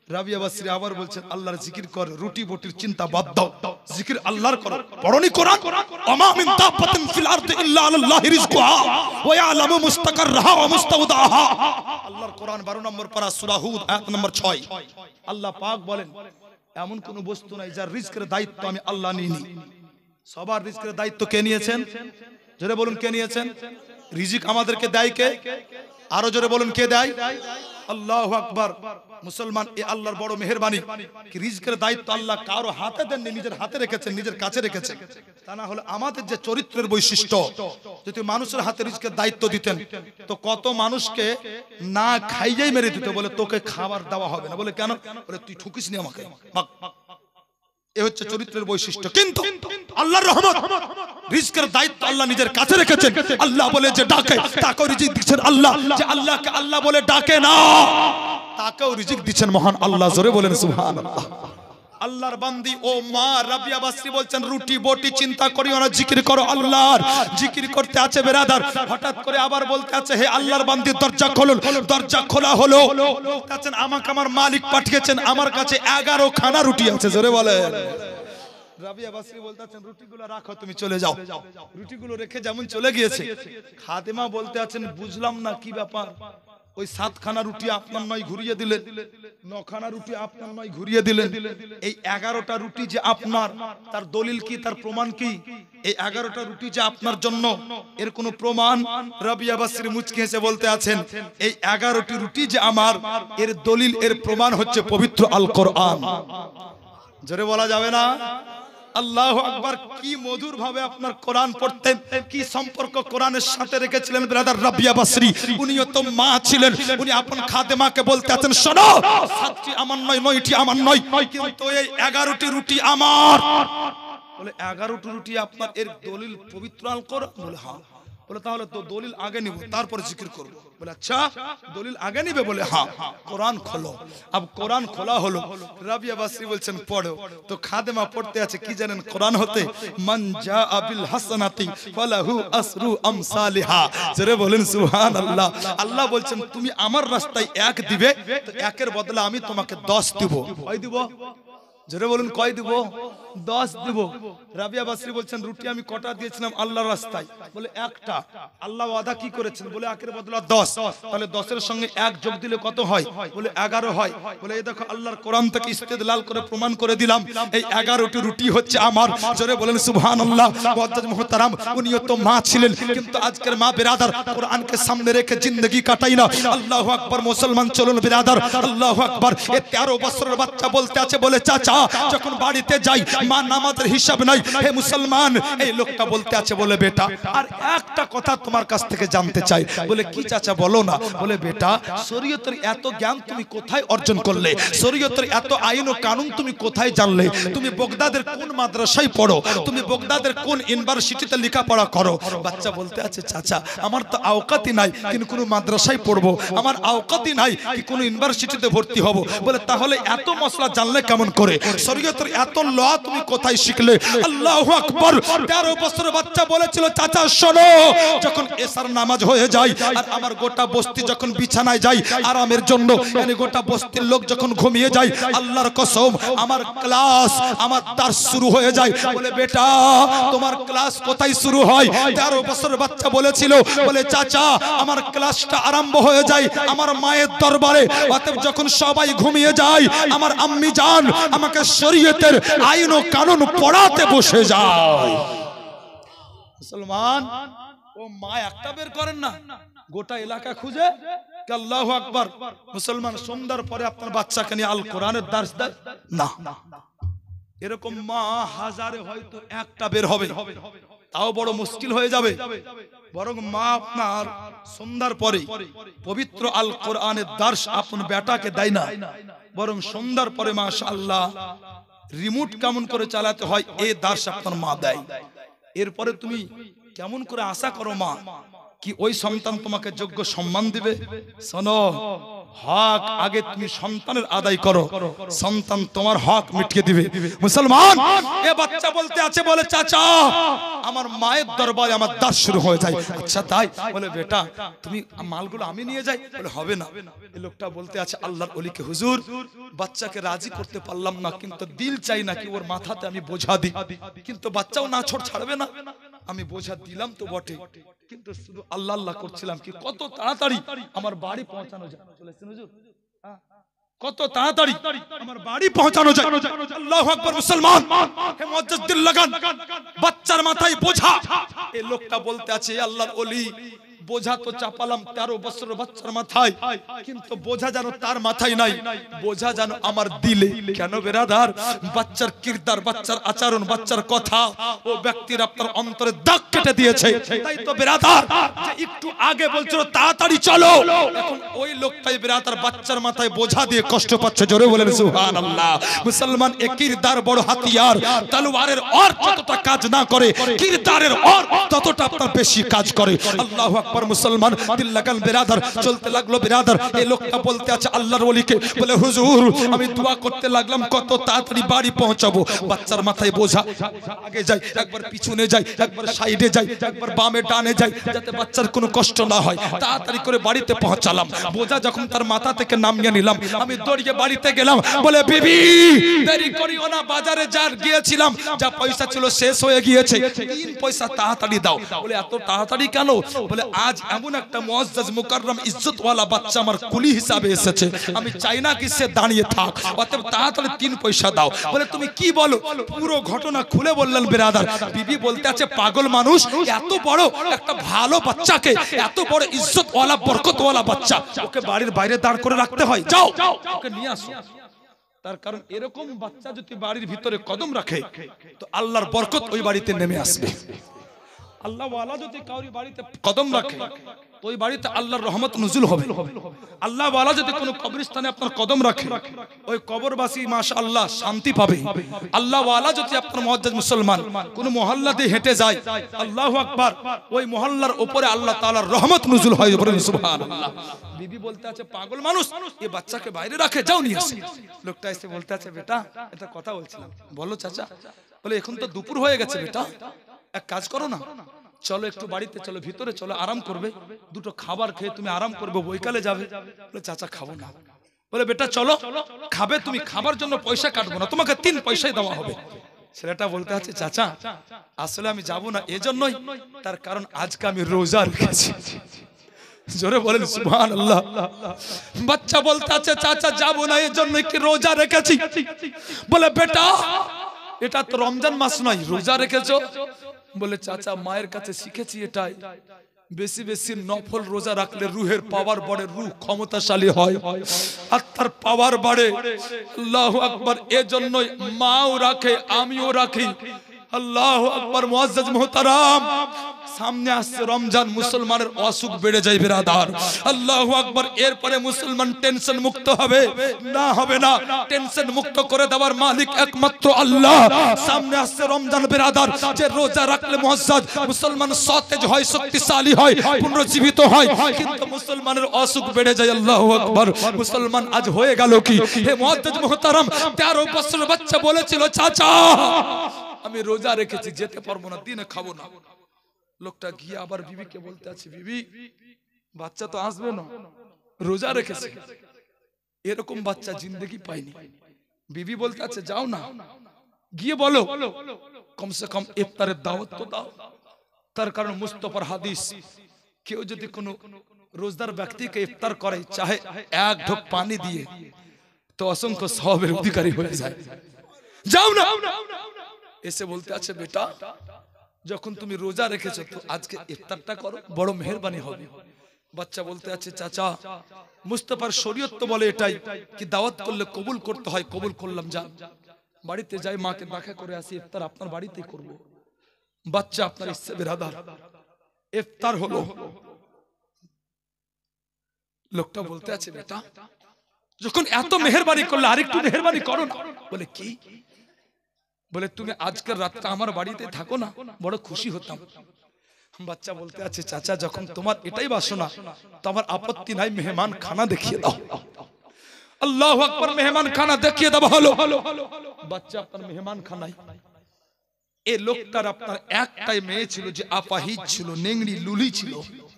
রাবিয়া বাসরি আবার বলছেন আল্লাহর জিকির কর, রুটি বটির চিন্তা বাদ দাও, জিকির আল্লাহর করো। পড়নি কোরআন, ওমা মিন দাব্বাতিন ফিল আরদি ইল্লা আলাল্লাহি রিজকুহা ওয়া ইয়ালামু মুস্তাকাররাহা ওয়া মুস্তাওদাহা। আল্লাহর কোরআন বারো নম্বর পারা সূরা হুদ আয়াত নম্বর ছয়। আল্লাহ পাক বলেন এমন কোন বস্তু নাই যার রিজকের দায়িত্ব আমি আল্লাহ নিইনি। সবার রিজকের দায়িত্ব কে নিয়েছেন? জোরে বলুন কে নিয়েছেন? রিজিক আমাদেরকে দেয় কে? আরো জোরে বলুন কে দেয়? আল্লাহু আকবার। মুসলমান, এ আল্লাহর বড় মেহেরবানি কি রিজকের দায়িত্ব আল্লাহ কারো হাতে দেননি, নিজের হাতে রেখেছেন, নিজের কাছে রেখেছেন। তা না হলে আমাদের যে চরিত্রের বৈশিষ্ট্য, যদি মানুষের হাতে রিজকের দায়িত্ব দিতেন তো কত মানুষকে না খাইয়েই মেরে দিত, বলে তোকে খাবার দেওয়া হবে না। বলে কেন? বলে তুই ঠুকিস নি আমাকে। এ হচ্ছে চরিত্রের বৈশিষ্ট্য। কিন্তু আল্লাহর রহমত, রিজকের দায়িত্ব আল্লাহ নিজের কাছে রেখেছেন। আল্লাহ বলে যে ডাকে তাকেও রিজিক দিচ্ছেন আল্লাহ, যে আল্লাহকে আল্লাহ বলে ডাকে না তাকেও রিজিক দিচ্ছেন মহান আল্লাহ। জোরে বলেন সুবহানাল্লাহ। আল্লাহর বান্দি ও মা রাবিয়া বাসরি বলছেন রুটি বটি চিন্তা করিও না, জিকির করো আল্লাহর। জিকির করতে আছে বেরাদার, হঠাৎ করে আবার বলতে আছে হে আল্লাহর বান্দি দরজা খোলুন। দরজা খোলা হলো, বলতেছেন আমাকে আমার মালিক পাঠিয়েছেন, আমার কাছে এগারো খানা রুটি আছে। জোরে বলেন। রাবিয়া বাসরি বলতেছেন রুটিগুলো রাখো, তুমি চলে যাও। রুটিগুলো রেখে যেমন চলে গিয়েছে, খাদেমা বলতে আছেন বুঝলাম না কি ব্যাপার, ওই সাতখানা রুটি আপনার নয় ঘুরিয়ে দিলেন, নখানা রুটি আপনার নয় ঘুরিয়ে দিলেন, এই এগারোটা রুটি যে আপনার, তার দলিল কি, তার প্রমাণ কি? এই এগারোটা রুটি যে আপনার জন্য, এর কোনো প্রমাণ? রাবিয়া বাসরি মুচকি হেসে বলতে আছেন এই এগারোটি রুটি যে আমার, এর দলিল, এর প্রমাণ হচ্ছে পবিত্র আল কোরআন। জোরে বলা যাবে না? আল্লাহু আকবার। কি মধুর ভাবে আপনার কোরআন পড়তেন, কি সম্পর্ক কোরআনের সাথে রেখেছিলেন ব্রাদার রাবিয়া বাসরি। উনিও তো মা ছিলেন, উনি আপন খাদেমাকে বলতে আছেন শোনো, সাতটি আমার নয়, নয়টি আমার নয়, কিন্তু এই এগারোটি রুটি আমার। বলে এগারোটি রুটি আপনার, এর দলিল পবিত্র আল কোরআন? বলে হ্যাঁ। বলে তাহলে তো দলিল আগে নিব, তারপর জিকির করব। বলে আচ্ছা দলিল আগে নিবে? বলে হ্যাঁ। কোরআন খোলো। আব কোরআন খোলা হলো, রাবিয়া বাসরি বলছেন পড়ো। তো খাদেমা পড়তে আছে কি জানেন কোরআন হতে? মান জাআ বিল হাসানাতি ফালাহু আসরু আমসালিহা। জোরে বলেন সুবহানাল্লাহ। আল্লাহ বলছেন তুমি আমার রাস্তায় এক দিবে, তো একের বদলে আমি তোমাকে দশ দিব। কয় দিব? জোরে বলুন কয় দিব? দশ দিব। রাবিয়া বাসরি বলছেন রুটি আমি কটা দিয়েছিলাম আল্লাহর রাস্তায়? বলে একটা। আল্লাহ ওয়াদা কি করেছেন? বলে একের বদলে দশ। তাহলে দশের সঙ্গে এক যোগ দিলে কত হয়? বলে এগারো হয়। বলে এই দেখো আল্লাহর কোরআন থেকে ইস্তেদলাল করে প্রমাণ করে দিলাম এই এগারোটি রুটি হচ্ছে আমার। জোরে বলেন সুবহানাল্লাহ। মুআজ্জাজ মুহতারাম, উনিও তো মা ছিলেন, কিন্তু আজকের মা বিরাদার কোরআনকে সামনে রেখে জিন্দগি কাটাই না। আল্লাহু আকবার। মুসলমান চলুন বিরাদার, আল্লাহু আকবার। এই তেরো বছরের বাচ্চা বলতে আছে, বলে চাচা যখন বাড়িতে যাই মা নামাজের হিসাব নাই। হে মুসলমান, এই লোকটা বলতে আছে, বলে বেটা আর একটা কথা তোমার কাছ থেকে জানতে চাই। বলে কি চাচা বলো না। বলে বেটা শরীয়তের এত জ্ঞান তুমি কোথায় অর্জন করলে? শরীয়তের এত আইন ও কানুন তুমি কোথায় জানলে? তুমি বগদাদের কোন মাদ্রাসায় পড়ো? তুমি বগদাদের কোন ইউনিভার্সিটিতে লেখাপড়া করো? বাচ্চা বলতে আছে চাচা আমার তো আওকাতই নাই, কিন্তু কোন মাদ্রাসায় পড়বো, আমার আওকাতই নাই কি কোন ইউনিভার্সিটিতে ভর্তি হব। বলে তাহলে এত মশলা জানলে কেমন করে? শরীয়তের এত ল তুমি কোথায় শিখলে? আল্লাহু আকবার। তেরো বছরের বাচ্চা বলেছিল চাচা শোনো, যখন এশার নামাজ হয়ে যায় আর আমার গোটা বস্তি যখন বিছানায় যায় আরামের জন্য, মানে গোটা বস্তির লোক যখন ঘুমিয়ে যায়, আল্লাহর কসম আমার ক্লাস, আমার দার্স শুরু হয়ে যায়। বলে বেটা তোমার ক্লাস কোথায় শুরু হয়? তেরো বছরের বাচ্চা বলেছিল, বলে চাচা আমার ক্লাসটা আরম্ভ হয়ে যায় আমার মায়ের দরবারে। অতএব যখন সবাই ঘুমিয়ে যায় আমার আম্মি জান আমাকে শরীয়তের আইন ও কানুন পড়াতে বসে যায়। মুসলমান ও মা একটা বের করেন না, গোটা এলাকা খুঁজে। আল্লাহু আকবার। মুসলমান সন্ধ্যার পরে আপনার বাচ্চাকে নিয়ে আল কোরআনের দার্স দেয় না। এরকম মা হাজারে হয়তো একটা বের হবে, তাও বড় মুশকিল হয়ে যাবে। বরং মা আপনার সন্ধ্যার পরে পবিত্র আল কোরআনের দার্স আপন বেটাকে দেয় না, বরং সন্ধ্যার পরে মাশাআল্লাহ রিমোট কেমন করে চালাতে হয় এই দার্স আপনার মা দেয়। এরপরে তুমি কেমন করে আশা করো মা কি ওই সন্তান তোমাকে যোগ্য সম্মান দিবে? শোনো, হক আগে তুমি সন্তানের আদায় করো, সন্তান তোমার হক মিটিয়ে দিবে। মুসলমান এ বাচ্চা বলতে আছে, বলে চাচা আমার মায়ের দরবারে আমার দাস শুরু হয়ে যায়। আচ্ছা তাই? বলে বেটা তুমি মালগুলো আমি নিয়ে যাই। বলে হবে না। এই লোকটা বলতে আছে আল্লাহর ওলিকে, হুজুর বাচ্চাকে রাজি করতে পারলাম না, কিন্তু দিল চাই নাকি ওর মাথাতে আমি বোঝা দিই, কিন্তু বাচ্চাও না ছোট ছাড়বে না। আমি বোঝা দিলাম তো বটে, কিন্তু শুধু আল্লাহ আল্লাহ করছিলাম কি কত তাড়াতাড়ি আমার বাড়ি পৌঁছানো যায়। চলেছেন হুজুর, কত তাড়াতাড়ি আমার বাড়ি পৌঁছানো যায়। আল্লাহু আকবার। মুসলমান হে মুআজ্জাজ দিল লাগান, বাচ্চার মাথায় বোঝা। এই লোকটা বলতে আছে আল্লাহর ওলি, বোঝা তো চাপালাম তেরো বছরের বাচ্চার মাথায়, কিন্তু বোঝা যেন তার মাথায় নাই, বোঝা যেন আমার দিলে। কেন বেরাদার? বাচ্চার কিরদার, বাচ্চার আচরণ, বাচ্চার কথা ও ব্যক্তির আপনার অন্তরে দাগ কেটে দিয়েছে। তাই তো বেরাদার যে একটু আগে বলছিল তাড়াতাড়ি চলো, এখন ওই লোকটাই বেরাদার বাচ্চার মাথায় বোঝা দিয়ে কষ্ট পাচ্ছে। জোরে বলেন সুবহানাল্লাহ। মুসলমান এ কিরদার বড় হাতিয়ার, তলোয়ারের অর যতটা কাজ না করে কিরদারের অর ততটা আপনার বেশি কাজ করে। আল্লাহু আকবার। মুসলমান দিল লাগান বেরাদার, চলতে লাগলো বেরাদার। এই লোকটা বলতে আছে আল্লাহর ওলিকে, বলে হুজুর আমি দোয়া করতে লাগলাম কত তাড়াতাড়ি বাড়ি পৌঁছাবো। বাচ্চার মাথায় বোঝা, আগে যাই একবার পিছনে যাই, একবার সাইডে যাই, একবার বামে ডানে যাই, যাতে বাচ্চার কোনো কষ্ট না হয়। তাড়াতাড়ি করে বাড়িতে পৌঁছালাম। বোঝা যখন তার মাথা থেকে নামিয়ে নিলাম, আমি দৌড়িয়ে বাড়িতে গেলাম। বলে বিবি দেরি করিও না, বাজারে যা গিয়েছিলাম যা পয়সা ছিল শেষ হয়ে গিয়েছে, তিন পয়সা তাড়াতাড়ি দাও। বলে এত তাড়াতাড়ি কেন? বলে আজ এমন একটা মুআজ্জাজ মুকাররম ইজ্জতওয়ালা বাচ্চা আমার কুলি হিসাবে এসেছে, আমি চাই না কি সে দাঁড়িয়ে থাক, অতএব তাড়াতাড়ি তিন পয়সা দাও। বলে তুমি কি বলো? পুরো ঘটনা খুলে বললেন বেরাদার। বিবি বলতে আছে পাগল মানুষ, এত বড় একটা ভালো বাচ্চাকে, এত বড় ইজ্জতওয়ালা বরকতওয়ালা বাচ্চা, ওকে বাড়ির বাইরে দাঁড় করে রাখতে হয়? যাও ওকে নিয়ে আসো। তার কারণ এরকম বাচ্চা যদি বাড়ির ভিতরে কদম রাখে তো আল্লাহর বরকত ওই বাড়িতে নেমে আসবে। আল্লাহ ওয়ালা যদি কাউরি বাড়িতে কদম রাখে তো ওই বাড়িতে আল্লাহর রহমত নজুল হবে। আল্লাহ ওয়ালা যদি কোনো কবরস্থানে আপনার কদম রাখে ওই কবরবাসী মাশাআল্লাহ শান্তি পাবে। আল্লাহ ওয়ালা যদি আপনার মুআজ্জাজ মুসলমান কোনো মহল্লা দিয়ে হেঁটে যায়, আল্লাহু আকবার, ওই মহল্লার উপরে আল্লাহ তাআলার রহমত নজুল হয়। বলেন সুবহানাল্লাহ। বিবি বলতে আছে পাগল মানুষ এই বাচ্চাকে বাইরে রাখে, যাও নিয়ে আসো। লোকটা এসে বলতে আছে বেটা এটা কথা বলছিলাম। বলো চাচা। বলে এখন তো দুপুর হয়ে গেছে বেটা, এক কাজ করো না, চলো একটু বাড়িতে চলো, ভিতরে চলো, আরাম করবে, দুটো খাবার খেয়ে তুমি আরাম করবে, বৈকালে যাবে। বলে চাচা খাবো না। বলে বেটা চলো, খাবে তুমি, খাবার জন্য পয়সা কাটবো না, তোমাকে তিন পয়সাই দেওয়া হবে। ছেলেটা বলতে আছে চাচা আসলে আমি যাব না এজন্যই, তার কারণ আজকে আমি রোজা রেখেছি। জোরে বলেন সুবহানাল্লাহ। বাচ্চা বলতে আছে চাচা যাব না এজন্যই কি রোজা রেখেছি। বলে বেটা এটা তো রমজান মাস নয়, রোজা রেখেছো। বলে চাচা মায়ের কাছে শিখেছি এটাই, বেশি বেশি নফল রোজা রাখলে রুহের পাওয়ার বাড়ে, রুহ ক্ষমতাশালী হয়, আত্মার পাওয়ার বাড়ে। আল্লাহু আকবার। এজন্যই মাও রাখে আমিও রাখি। আল্লাহু আকবার। মুআজ্জাজ মুহতারাম, সামনে আসছে রমজান, মুসলমানের অসুখ বেড়ে যায় বিরাদার। আল্লাহু আকবার। এরপরে মুসলমান টেনশন মুক্ত হবে না? হবে না। টেনশন মুক্ত করে দেওয়ার মালিক একমাত্র আল্লাহ। সামনে আসছে রমজান বিরাদার, যে রোজা রাখলে মুআজ্জাজ মুসলমান সতেজ হয়, শক্তিশালী হয়, পুনর্জীবিত হয়, কিন্তু মুসলমানের অসুখ বেড়ে যায়। আল্লাহু আকবার। মুসলমান আজ হয়ে গেল কি? হে মুআজ্জাজ মুহতারাম, তেরো বছরের বাচ্চা বলেছিল চাচা আমি রোজা রেখেছি, যেতে পারবো না, দিনে খাবো না। লোকটা গিয়ে আবার বিবিকে বলতে আছে বিবি বাচ্চা তো আসবে না, রোজা রেখেছে, এরকম বাচ্চা জিন্দেগি পাইনি। বিবি বলতে আছে যাও না, গিয়ে বলো কমসে কম ইফতারের দাওয়াত তো দাও। তার কারণ মুস্তাফার হাদিস, কেউ যদি কোনো রোজদার ব্যক্তিকে ইফতার করে চাহে এক ঢোক পানি দিয়ে, তো অসংখ্য সওয়াবের অধিকারী হয়ে যায়। যাও না। এসে বলতে আছে বেটা যখন তুমি রোজা রেখেছো তো আজকে ইফতারটা করো, বড় মেহেরবানি হবে। বাচ্চা বলতে আছে চাচা মুস্তাফার শরীয়ত তো বলে এটাই কি দাওয়াত করলে কবুল করতে হয়, কবুল করলাম, যা বাড়িতে যাই মাকে দেখা করে আসি, ইফতার আপনার বাড়িতেই করব। বাচ্চা আপনার ইচ্ছে বিরাদার, ইফতার হলো। লোকটা বলতে আছে বেটা যখন এত মেহেরবানি করলে আরেকটু মেহেরবানি করো না। বলে কি? বলে তুমি আজকের রাতটা আমার বাড়িতে থাকো না, বড় খুশি হতাম। বাচ্চা বলতে আছে চাচা যখন তোমার এটাই বাসনা তো আমার আপত্তি নাই, মেহমান খানা দেখিয়ে দাও। আল্লাহু আকবার, মেহমান খানা দেখিয়ে দাও। হলো বাচ্চা আপনার মেহমান খানায়, এই লোকটার আপনার একটাই মেয়ে ছিল যে আপাহিজ ছিল, নেংড়ি লুলি ছিল।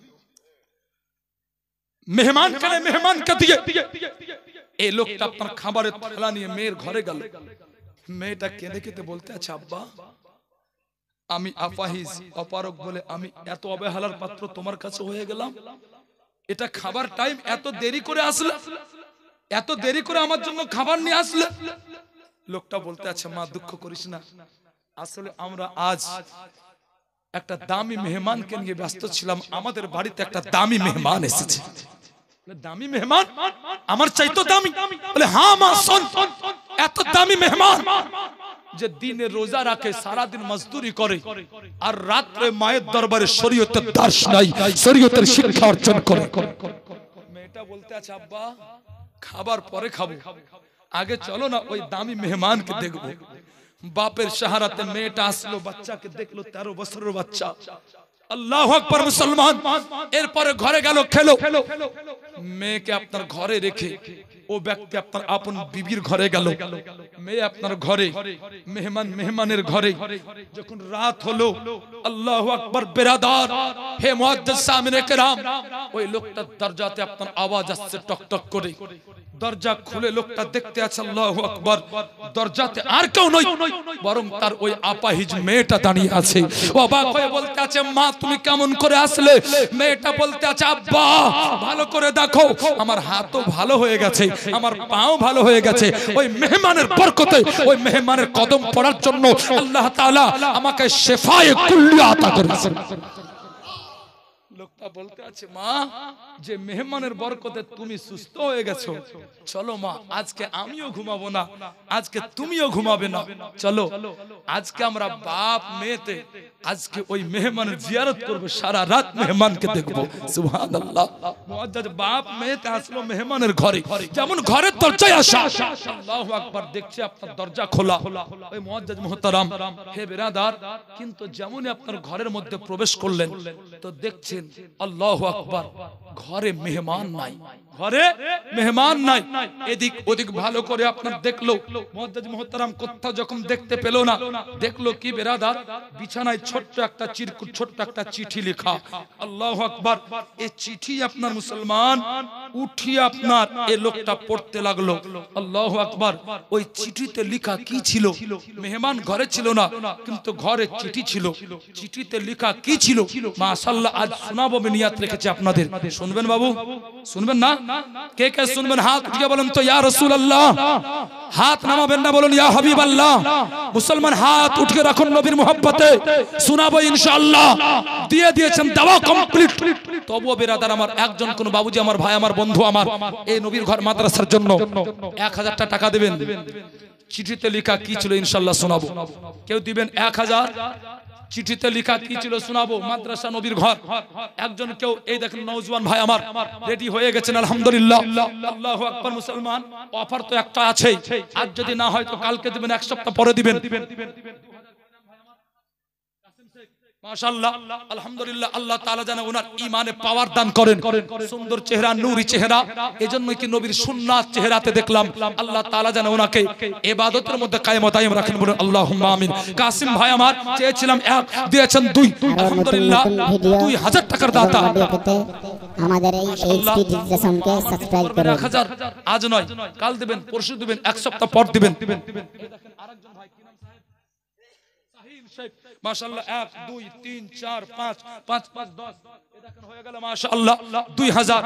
মেহমান খানায় মেহমানকে দিয়ে এই লোকটা আপনার খাবারের থালা নিয়ে মেয়ের ঘরে গেল। মেয়েটা কেঁদে কেঁদে বলতে আছে আব্বা আমি আপাহিজ অপারক বলে আমি এত অবহেলার পাত্র তোমার কাছে হয়ে গেলাম। এটা খাবার টাইম, এত দেরি করে আসলে, এত দেরি করে আমার জন্য খাবার নিয়ে আসলে। লোকটা বলতে আছে মা দুঃখ করিস না, আসলে আমরা আজ একটা দামি মেহমানকে নিয়ে ব্যস্ত ছিলাম, আমাদের বাড়িতে একটা দামি মেহমান এসেছে। দামি মেহমান আমার চাইতো দামি? বলে হ্যাঁ মা শোন, এত দামি মেহমান যে দিনে রোজা রাখে, সারা দিন মজদুরি করে, আর রাত্রে মায়ের দরবারে শরীয়তের দার্শ নাই, শরীয়তের শিক্ষা অর্জন করে। মেয়েটা বলতে আছে আব্বা খাবার পরে খাবো, আগে চলো না ওই দামি মেহমানকে দেখবো। বাপের সাহারাতে মেয়েটা আসলো, বাচ্চাকে দেখলো, তেরো বছরের বাচ্চা। আল্লাহু আকবার মুসলমান। এরপরে ঘরে গেল, খেলো। মেয়েকে আপনার ঘরে রেখে ও ব্যক্তি আপনার আপন বিবির ঘরে গেল। মেয়ে আপনার ঘরে, মেহমান মেহমানের ঘরে। যখন রাত হলো, আল্লাহু আকবার বেরাদার, হে মুআজ্জাজ সামিনে কেরাম, ওই লোকটার দরজাতে আপনার আওয়াজ আসছে টক টক করে। দরজা খুলে লোকটা দেখতে আছে, আল্লাহু আকবার, দরজাতে আর কেউ নয়, বরং তার ওই আপাহিজ মেয়েটা দাঁড়িয়ে আছে। অবাক হয়ে বলতে আছে মা তুমি কেমন করে আসলে? মেয়েটা বলতে আছে আব্বা ভালো করে দেখো, আমার হাতও ভালো হয়ে গেছে, আমার পাও ভালো হয়ে গেছে। ওই মেহমানের বরকতে, ওই মেহমানের কদম পড়ার জন্য আল্লাহ তাআলা আমাকে শিফায়ে কুল্লিয়া আতা করেছেন। লোকটা বলতে আছে মা যে মেহমানের বরকতে তুমি সুস্থ হয়ে গেছো, চলো মা আজকে আমিও ঘুমাবো না, আজকে তুমিও ঘুমাবে না, চলো আজকে আমরা বাপ মেয়েতে আজকে ওই মেহমানের জিয়ারত করব, সারা রাত মেহমানকে দেখবো। সুবহানাল্লাহ। মুআজ্জাজ বাপ মেয়েতে আসলো মেহমানের ঘরে, যেমন ঘরের দরজায় আসা, আল্লাহু আকবার, দেখছে আপনার দরজা খোলা। ওই মুআজ্জাজ মুহতারাম, হে বিরাদার, কিন্তু যেমনই আপনার ঘরের মধ্যে প্রবেশ করলেন তো দেখছেন আল্লাহু আকবার ঘরে মেহমান নাই, ঘরে মেহমান নাই। এদিক ওদিক ভালো করে আপনার দেখলো, মুআজ্জাজ মুহতারাম কোথাও যখন দেখতে পেল না, দেখলো কি বেরাদার, বিছানায় ছোট্ট একটা চিরকুট, ছোট্ট একটা চিঠি লেখা। আল্লাহু আকবার। এই চিঠি আপনার মুসলমান উঠিয়ে আপনার এই লোকটা পড়তে লাগলো। আল্লাহু আকবার। ওই চিঠিতে লেখা কি ছিল? মেহমান ঘরে ছিল না, কিন্তু ঘরে চিঠি ছিল। চিঠিতে লেখা কি ছিল? মাশাআল্লাহ, আজ শোনাবো, আমি নিয়াত রেখেছি আপনাদের। শুনবেন বাবু? শুনবেন না? কে কে শুনবেন হাত উঠিয়ে বলেন তো ইয়া রাসূলুল্লাহ। হাত নামাবেন না, বলুন ইয়া হাবিবাল্লাহ। মুসলমান হাত উঠিয়ে রাখুন নবীর মুহাব্বতে, শোনাবো ইনশাআল্লাহ। দিয়ে দিয়েছেন, দাওয়া কমপ্লিট। তবুও বিরাদার আমার, একজন কোন বাবুজি আমার, ভাই আমার, বন্ধু আমার, এই নবীর ঘর মাদ্রাসার জন্য এক হাজার টাকা দেবেন। চিঠিতে লেখা কি ছিল ইনশাআল্লাহ শোনাবো। কেউ দিবেন এক হাজার? চিঠিতে লেখা কি ছিল শোনাবো। মাদ্রাসা নবীর ঘর। একজন কেউ, এই দেখেন নওজোয়ান ভাই আমার রেডি হয়ে গেছেন, আলহামদুলিল্লাহ। আল্লাহু আকবার। মুসলমান অফার তো একটা আছে, আজ যদি না হয় তো কালকে দিবেন, এক সপ্তাহ পরে দিবেন। মাশাআল্লাহ, আলহামদুলিল্লাহ। আল্লাহ তাআলা যেন ওনার ঈমানে পাওয়ার দান করেন। সুন্দর চেহারা, নূরি চেহারা, এজন্যই কি নবীর সুন্নাত চেহারাতে দেখলাম। আল্লাহ তাআলা যেন ওনাকে ইবাদতের মধ্যে কায়েম ও দায়েম রাখেন, বলুন আল্লাহুম্মা আমিন। কাসিম ভাই আমার, চেয়েছিলাম এক, দিয়েছেন দুই, আলহামদুলিল্লাহ। দুই হাজার টাকার দাতা। আমাদের এই এইচপি ডিজিটালকে সাবস্ক্রাইব করুন। এক হাজার আজ নয়, কাল দিবেন, পরশু দিবেন, এক সপ্তাহ পর দিবেন। আরেকজন ভাই কি নাম সাহেব? সাহিল সাহেব। মাশাআল্লাহ, এক দুই তিন চার পাঁচ, পাঁচ পাঁচ দশ, এই দেখেন হয়ে গেল মাশাআল্লাহ দুই হাজার।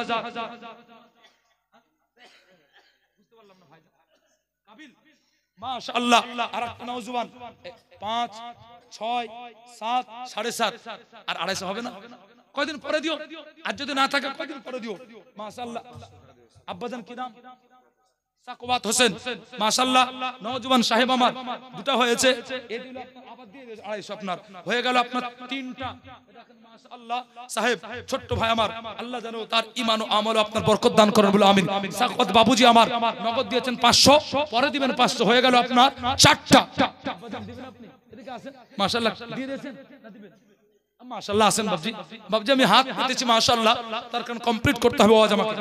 বুঝতে পারলাম না ভাই। কাবিল মাশাআল্লাহ। আরেকটা নওজোয়ান, পাঁচ ছয় সাত, সাড়ে সাত, আর আড়াইশো হবে না? কয়দিন পরে দিও, আর যদি না থাকে কয়দিন পরে দিও। মাশাআল্লাহ। আব্বাজান কি নাম? সাকওয়াত হোসেন। মাশাআল্লাহ, নওজোয়ান সাহেব আমার, দুটো হয়েছে। এই দিল আপনার, আবার দিয়ে দিয়েছে আড়াইশো, আপনার হয়ে গেল আপনার তিনটা। দেখেন মাশাআল্লাহ সাহেব, ছোট্ট ভাই আমার, আল্লাহ যেন তার ঈমান ও আমল আপনার বরকত দান করেন, বলে আমিন। সাকওয়াত বাবুজি আমার নগদ দিয়েছেন পাঁচশো, পরে দিবেন পাঁচশো, হয়ে গেল আপনার চারটা। দিবেন আপনি? এদিকে আসেন। মাশাআল্লাহ, দিয়ে দিয়েছেন না দিবেন? মাশাআল্লাহ আছেন বাবজি, বাবজি আমি হাত পেতেছি মাশাআল্লাহ, তার কারণ কমপ্লিট করতে হবে আওয়াজ আমাকে।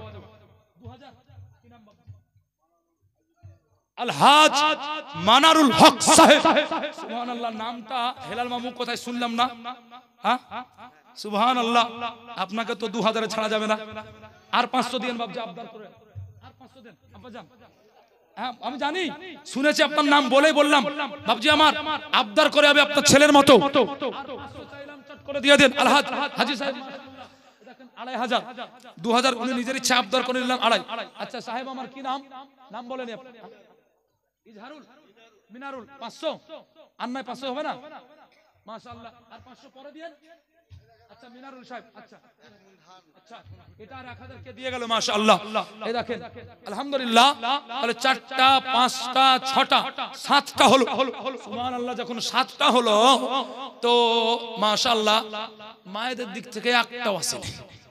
আলহাজ মানারুল হক সাহেব, সুবহানাল্লাহ। নামটা হেলাল মামু কোথায় শুনলাম না, হ্যাঁ সুবহানাল্লাহ। আপনাকে তো দু হাজারে ছাড়া যাবে না, আর পাঁচশো দিন বাবজি আবদার করে, আর পাঁচশো দিন আব্বাজান। হ্যাঁ আমি জানি, শুনেছি আপনার নাম বলেই বললাম বাবজি, আমার আবদার করে হবে আপনার ছেলের মতো, চট করে দিয়ে দেন। আলহাজ হাজী সাহেব দেখেন আড়াই হাজার, দু হাজার উনি নিজের ইচ্ছা আবদার করে নিলাম আড়াই। আচ্ছা সাহেব আমার কি নাম, নাম বলেন আপনি? ইজহারুল মিনারুল, পাঁচশো আর নয় পাঁচশো হবে না, মাশাআল্লাহ। আর পাঁচশো পরে দিয়েন। আচ্ছা মিনারুল সাহেব, আচ্ছা আচ্ছা এটা আর এক হাজার কে দিয়ে গেল মাশাআল্লাহ। এই দেখেন আলহামদুলিল্লাহ, তাহলে চারটা পাঁচটা ছটা সাতটা হলো, সুবহানাল্লাহ। যখন সাতটা হলো তো মাশাআল্লাহ মায়েদের দিক থেকে একটাও আসেনি,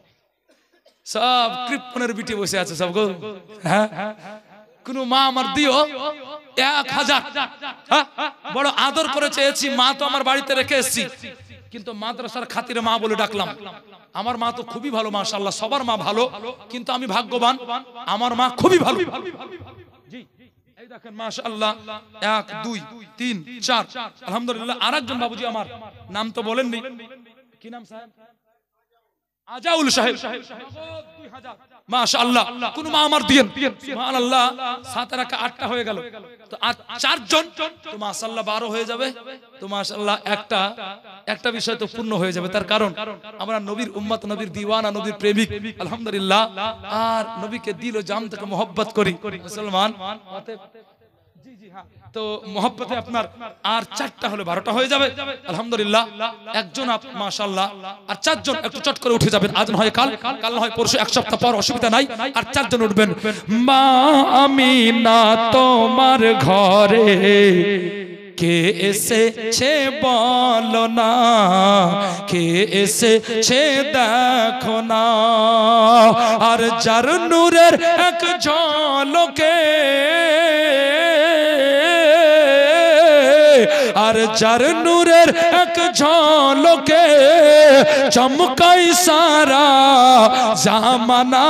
সব কৃপণের বিটি বসে আছে সব গো। হ্যাঁ কোন মা আমার দিও এক হাজার, বড় আদর করে চেয়েছি, মা তো আমার বাড়িতে রেখে এসেছি, কিন্তু মাদ্রাসার খাতিরে মা বলে ডাকলাম। আমার মা তো খুবই ভালো মাশাআল্লাহ, সবার মা ভালো, কিন্তু আমি ভাগ্যবান, আমার মা খুবই ভালো। জি এই দেখেন মাশাআল্লাহ, এক দুই তিন চার আলহামদুলিল্লাহ। আরেকজন বাবুজি আমার নাম তো বলেননি, কি নাম সাহেব? আজাউল সাহেব, মাশাআল্লাহ। কোন মা আমার দিয়েন, সুবহানাল্লাহ। সাত রাকা আটটা হয়ে গেল, তো আর চারজন তো মাশাআল্লাহ বারো হয়ে যাবে, তো মাশাআল্লাহ একটা একটা বিষয় তো পূর্ণ হয়ে যাবে। তার কারণ আমরা নবীর উম্মত, নবীর দিওয়ানা, নবীর প্রেমিক আলহামদুলিল্লাহ, আর নবীকে দিল জাম থেকে মোহব্বত করি মুসলমান। জি জি হ্যাঁ, তো মোহব্বতে আপনার আর চারটা হলে বারোটা হয়ে যাবে আলহামদুলিল্লাহ। একজন মাশাআল্লাহ, আর চারজন একটু চট করে উঠে যাবেন, আজ নয় কাল, কাল না হয় পরশু, এক সপ্তাহ পর, অসুবিধা নাই। আর চারজন উঠবেন। মা আমিনা তোমার ঘরে কে এসেছে বলো না, কে এসেছে দেখো না, আর যার নূরের এক ঝলকে, আর যার নূরের এক ঝলকে চমকাই সারা জামানা।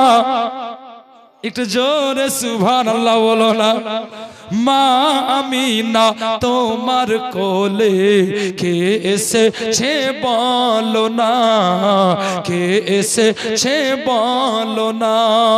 একটু জোরে সুবহানাল্লাহ বলো না। মা আমিনা তোমার কোলে কে এসেছে বলো না, কে এসেছে বলো না।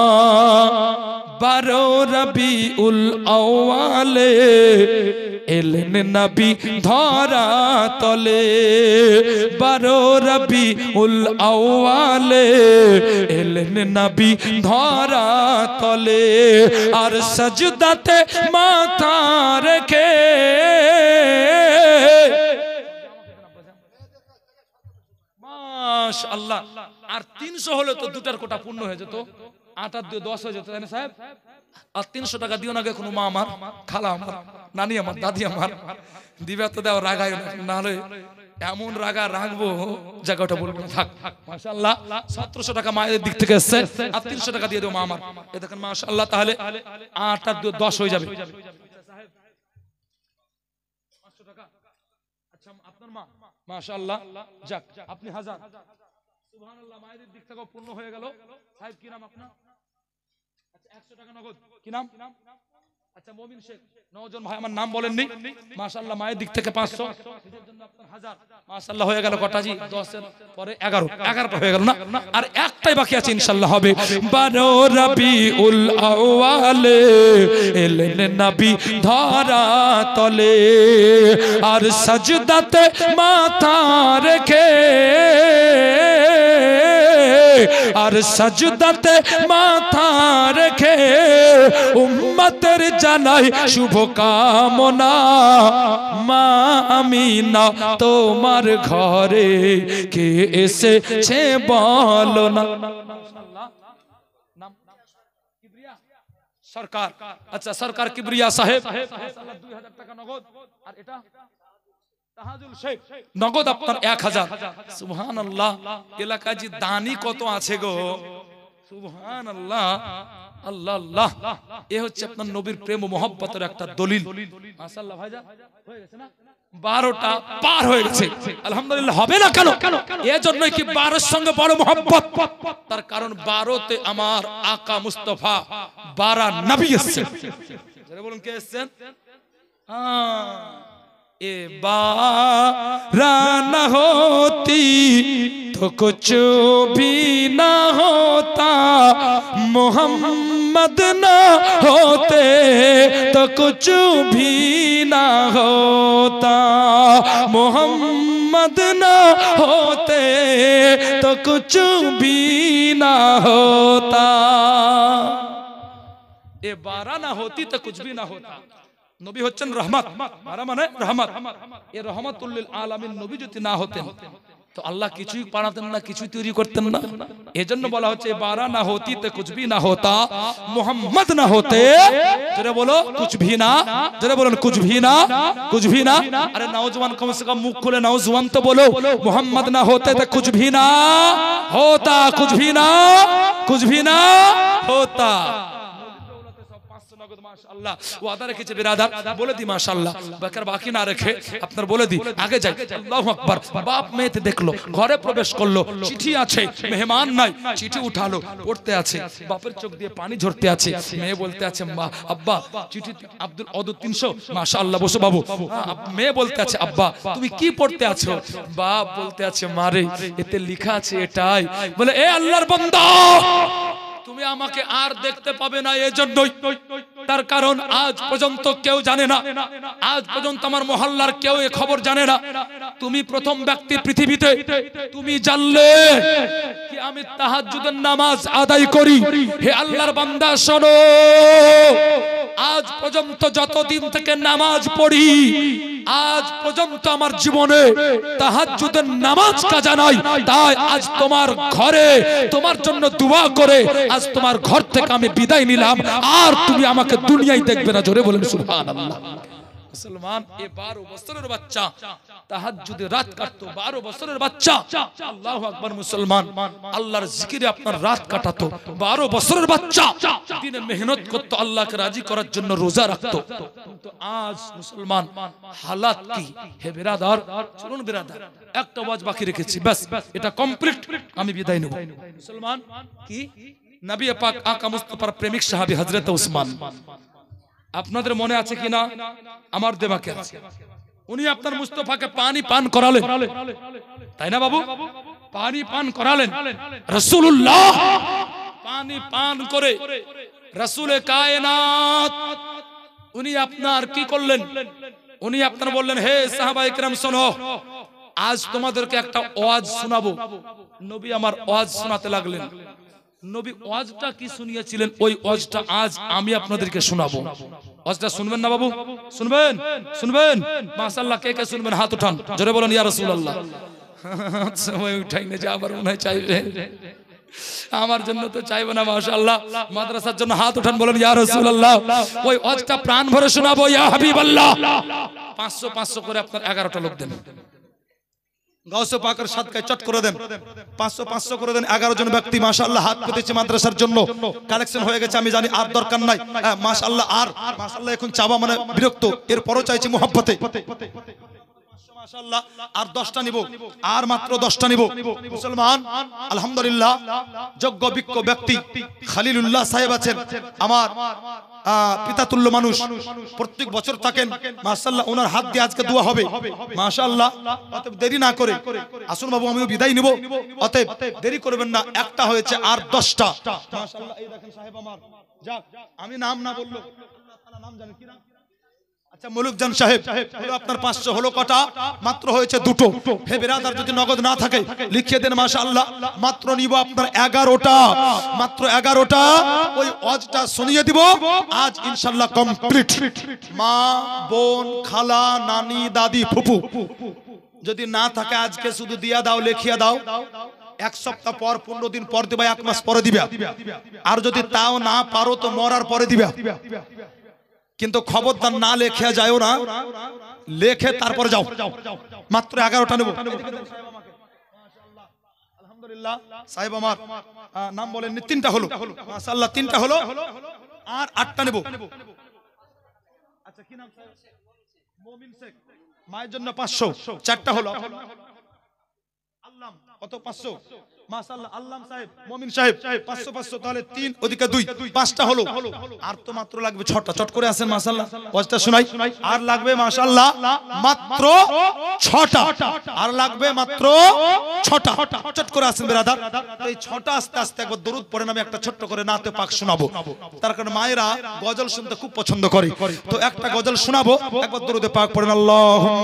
বারো রবিউল আউয়ালে এলেন নবী ধরা তলে, বারো রবিউল আউয়ালে এলেন নবী ধরা তলে, আর সাজদাতে মাথা রেখে, মাশাআল্লাহ। আর তিনশো হলে তো দুটার কোটা পূর্ণ হয়ে যেত, আট আর দুই দশ হয়ে যেত, তাই না সাহেব? আর তিনশো টাকা দিও না গে কোনো মা আমার, খালা আমার, নানি আমার, দাদি আমার, দিবে তো দেও, রাগাই না হলে এমন রাগা রাখবো জায়গাটা বলবো না, থাক মাশাআল্লাহ। সতেরোশো টাকা মায়ের দিক থেকে এসছে, আর তিনশো টাকা দিয়ে দেবো মা আমার, এ দেখেন মাশাআল্লাহ। তাহলে আট আর দুই দশ হয়ে যাবে। আচ্ছা আপনার মা মাশাআল্লাহ, যাক আপনি হাজার, সুবহানাল্লাহ। মায়ের দিক থেকে পূর্ণ হয়ে গেল। সাহেব কি নাম আপনার? আচ্ছা একশো টাকা নগদ, কি নাম? আচ্ছা মমিন শেখ। নজন ভাই আমার নাম বলেননি, মাশাআল্লাহ। মায়ের দিক থেকে পাঁচশো, নিজের জন্য আপনার হাজার, মাশাআল্লাহ। হয়ে গেল কটা জি? দশের পরে এগারো, এগারোটা হয়ে গেল না? আর একটাই বাকি আছে ইনশাআল্লাহ হবে। বারো রবিউল আউয়ালে এলেন নবী ধরা তলে, আর সাজদাতে মাথা রেখে, আর সাজদাতে মাথা রেখে উম্মতের জানাই শুভ কামনা। মা আমিনা তোমার ঘরে কে এসেছে বলো না। সরকার, আচ্ছা সরকার কিবরিয়া সাহেব, দুই হাজার টাকা নগদ। আর এটা তাহাজুল শেখ, নগদ আপনার এক হাজার। সুবহানাল্লাহ। এলাকায় যে দানি কত আছে গো, সুবহানাল্লাহ, আল্লাহ আল্লাহ। এ হচ্ছে আপনার নবীর প্রেম ও মহব্বতের একটা দলিল। মাশাআল্লাহ ভাইজান, হয়ে গেছে না? বারোটা পার হয়ে গেছে, আলহামদুলিল্লাহ। হবে না কেন? এজন্যই কি বারোর সঙ্গে বড় মহব্বত, তার কারণ বারোতে আমার আকা মুস্তাফা বারা নবী এসেছেন। যারা বলুন কে এসেছেন? ए बारा न होती तो कुछ भी न होता, मोहम्मद न होते तो कुछ भी न होता, मोहम्मद न होते तो कुछ भी न होता। ए बारा ना होती तो कुछ भी ना होता। নবী হচ্ছেন রহমত, বারা মানে রহমত। এই রহমাতুল লিল আলামিন নবী যদি না হতেন তো আল্লাহ কিছুই পাঠাতেন না, কিছুই তৈরি করতেন না। এজন্য বলা হচ্ছে বারা না হতি তো কুছ ভি না হোতা, মোহাম্মদ না হতে, যারা বলো কুছ ভি না, যারা বলেন কুছ ভি না, কুছ ভি না। আরে নওজওয়ান কম সে কম মুখ খুলে নওজওয়ান তো বলো, মোহাম্মদ না হতে তো কুছ ভি না হোতা, কুছ ভি না, কুছ ভি না হোতা। মাশাআল্লাহ ওয়াদা রেখেছে বিরাদার, বলে দি মাশাআল্লাহ, বাকার বাকি না রেখে আপনার বলে দি আগে যাই। আল্লাহু আকবার। বাপ মেয়েতে দেখলো, ঘরে প্রবেশ করলো, চিঠি আছে, মেহমান নাই, চিঠি উঠালো, পড়তে আছে, বাপের চোখ দিয়ে পানি ঝরতে আছে। মেয়ে বলতে আছে মা আব্বা চিঠি আব্দুল অদুদ তিনশো, মাশাআল্লাহ বসো বাবু। মেয়ে বলতে আছে আব্বা তুমি কি পড়তে আছো? বাপ বলতে আছে মারে এতে লেখা আছে এটাই। বলে এ আল্লাহর বান্দা তুমি আমাকে আর দেখতে পাবে না, এজন্যই, তার কারণ আজ পর্যন্ত কেউ জানে না, আজ পর্যন্ত আমার মহল্লার কেউ এই খবর জানে না। তুমি প্রথম ব্যক্তি পৃথিবীতে, তুমি জানলে কি আমি তাহাজ্জুদের নামাজ আদায় করি। হে আল্লাহর বান্দা শোনো, আজ পর্যন্ত যতদিন থেকে নামাজ পড়ি, আজ পর্যন্ত আমার জীবনে তাহাজ্জুদের নামাজ কাজা নাই। তাই আজ তোমার ঘরে তোমার জন্য দোয়া করে আজ তোমার ঘর থেকে আমি বিদায় নিলাম, আর তুমি আমাকে দুনিয়ায় দেখবে না। জোরে বলেন সুবহানাল্লাহ। মুসলমান এ বারো বছরের বাচ্চা তাহাজ্জুদে রাত কাটতো, বারো বছরের বাচ্চা আল্লাহু আকবার। মুসলমান আল্লাহর জিকিরে আপনার রাত কাটাতো, বারো বছরের বাচ্চা দিনে মেহনত করতো, আল্লাহকে রাজি করার জন্য রোজা রাখতো। কিন্তু আজ মুসলমান হালাত কি? হে বিরাদার শুনুন, বিরাদার একটা ওয়াজ বাকি রেখেছি, ব্যাস এটা কমপ্লিট, আমি বিদায় নেব। মুসলমান কি নবী পাক আকা মুস্তাফার প্রেমিক সাহাবী হযরত উসমান, আপনাদের মনে আছে কিনা? আমার দেমাকে আছে। উনি আপনার মুস্তাফাকে পানি পান করালেন, তাই না বাবু? পানি পান করালেন। রাসূলুল্লাহ পানি পান করে রাসূলে কায়নাত উনি আপনার কি করলেন? উনি আপনার বললেন হে সাহাবায়ে কেরাম শোনো, আজ তোমাদেরকে একটা ওয়াজ শোনাবো। নবী আমার ওয়াজ শোনাতে লাগলেন। নবী ওয়াজটা কি শুনিয়েছিলেন ওই ওয়াজটা আজ আমি আপনাদেরকে শোনাবো। ওয়াজটা শুনবেন না বাবু? শুনবেন? শুনবেন? মাশাআল্লাহ কে কে শুনবেন হাত উঠান, জোরে বলেন ইয়া রাসূলুল্লাহ। সময় উঠাই না, যা আবার মনে চাইবে, আমার জন্য তো চাইবে না। মাশাআল্লাহ মাদ্রাসার জন্য হাত উঠান, বলেন ইয়া রাসূলুল্লাহ। ওই ওয়াজটা প্রাণ ভরে শোনাবো ইয়া হাবিবাল্লাহ। পাঁচশো পাঁচশো করে আপনার এগারোটা লোক দেন, গাউসে পাকের সাদকায় চট করে দেন, পাঁচশো পাঁচশো করে দেন। এগারো জন ব্যক্তি মাশাআল্লাহ হাত পেতেছে মাদ্রাসার জন্য, কালেকশন হয়ে গেছে। আমি জানি আর দরকার নাই, মাশাআল্লাহ আর মাশাআল্লাহ এখন চাওয়া মানে বিরক্ত, এরপরও চাইছি মুহাব্বতে। মাশাআল্লাহ আর দশটা নিব, আর মাত্র দশটা নিব। মুসলমান আলহামদুলিল্লাহ যোগ্য বিজ্ঞ ব্যক্তি খলিলুল্লাহ সাহেব আছেন, আমার পিতাতুল্য মানুষ, প্রত্যেক বছর থাকেন। মাশাআল্লাহ ওনার হাত দিয়ে আজকে দোয়া হবে। মাশাআল্লাহ অতএব দেরি না করে আসুন বাবু, আমিও বিদায় নিব, অতএব দেরি করবেন না। একটা হয়েছে আর দশটা। মাশাআল্লাহ এই দেখেন সাহেব আমার, যাক আমি নাম না বললো, আল্লাহ তাআলা নাম জানেন কি না? আচ্ছা মুলুকজান সাহেব হলো আপনার পাঁচশো, হলো কটা? মাত্র হয়েছে দুটো। হে বিরাদার যদি নগদ না থাকে লিখিয়ে দেন। মাশাআল্লাহ মাত্র নিব আপনার এগারোটা, মাত্র এগারোটা। ওই ওয়াজটা শুনিয়ে দিব আজ ইনশাআল্লাহ কমপ্লিট। মা বোন খালা নানি দাদি ফুপু যদি না থাকে আজকে শুধু দিয়া দাও, লেখিয়া দাও। এক সপ্তাহ পর, পনেরো দিন পর দিবা, এক মাস পরে দিবা। আর যদি তাও না পারো তো মরার পরে দিবা, কিন্তু খবরদার না লেখে যাও না, লেখে তারপরে যাও। মাত্র এগারোটা নেব। আলহামদুলিল্লাহ সাহেব আমার আহ, নাম বলেন তিনটা হলো মাশাআল্লাহ তিনটা হলো আর আটটা নেব আচ্ছা কি নাম সাহেব মুমিন শেখ মায়ের জন্য পাঁচশো চারটা হলো আল্লাহ কত পাঁচশো মাশাআল্লাহ আল্লাহ সাহেব মুমিন সাহেব পাঁচশো পাঁচশো তাহলে তিন ওদিকে দুই পাঁচটা হলো আর তো মাত্র লাগবে ছটা চট করে আসেন মাশাআল্লাহ ওয়াজটা শোনাই আর লাগবে মাশাআল্লাহ মাত্র ছটা আর লাগবে মাত্র ছটা চট করে আসেন ব্রাদার তো এই ছটা আস্তে আস্তে একবার দরুদ পড়েন আমি একটা ছোট্ট করে নাতে পাক শোনাবো তার কারণে মায়েরা গজল শুনতে খুব পছন্দ করে তো একটা গজল শোনাবো একবার দরুদে পাক পড়েন আল্লাহুম্মা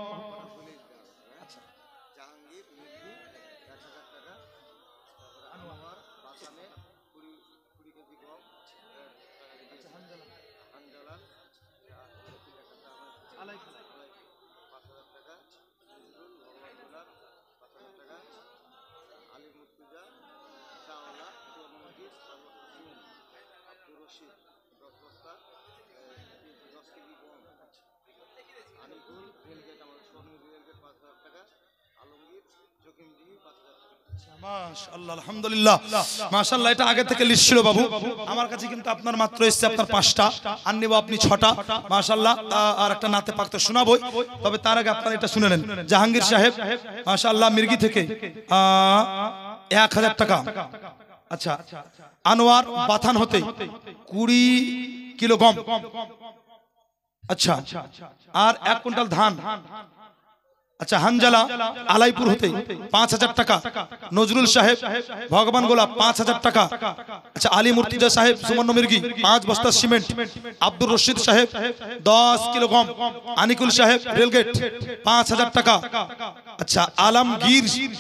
মাশাআল্লাহ আলহামদুলিল্লাহ মাশাআল্লাহ এটা আগে থেকে লিস্ট ছিল বাবু আমার কাছে কিন্তু আপনার মাত্র এসেছে আপনার পাঁচটা আর নেব আপনি ছটা মাশাআল্লাহ আর একটা নাতে পাক তো শোনাবই তবে তার আগে আপনারা এটা শুনে নেন জাহাঙ্গীর সাহেব মাশাআল্লাহ মির্গি থেকে এক হাজার টাকা আচ্ছা আনোয়ার বাথান হতে কুড়ি কিলো গম আচ্ছা আর এক কুইন্টাল ধান আচ্ছা হানজালা আলাইপুর হতে পাঁচ হাজার টাকা নজরুল সাহেব ভগবান গোলা পাঁচ হাজার টাকা আচ্ছা আলী মুর্তিজা সাহেব সুমন্ন মির্গি পাঁচ বস্তা সিমেন্ট আব্দুর রশিদ সাহেব দশ কিলো গম আনিকুল সাহেব রেলগেট পাঁচ হাজার টাকা আচ্ছা আলমগীর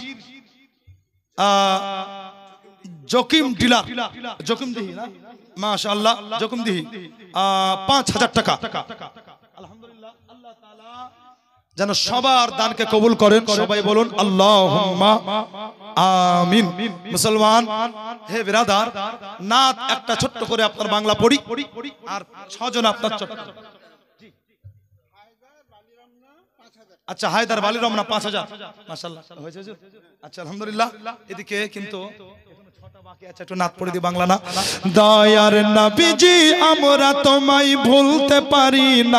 জকিম ডিলার জকিম দিহি না মাশাআল্লাহ জকিম দিহি পাঁচ হাজার টাকা আলহামদুলিল্লাহ আল্লাহ তাআলা যেন সবার দানকে কবুল করেন সবাই বলুন আল্লাহুম্মা আমিন মুসলমান হে বিরাদার নাত একটা ছোট্ট করে আপনার বাংলা পড়ি আর ছজন আপনার ছোট্ট আচ্ছা হায়দার বালি রমনা পাঁচ হাজার মাশাআল্লাহ হয়েছে আচ্ছা আলহামদুলিল্লাহ এদিকে কিন্তু দয়ার নবীজি আমরা তোমায় ভুলতে পারি না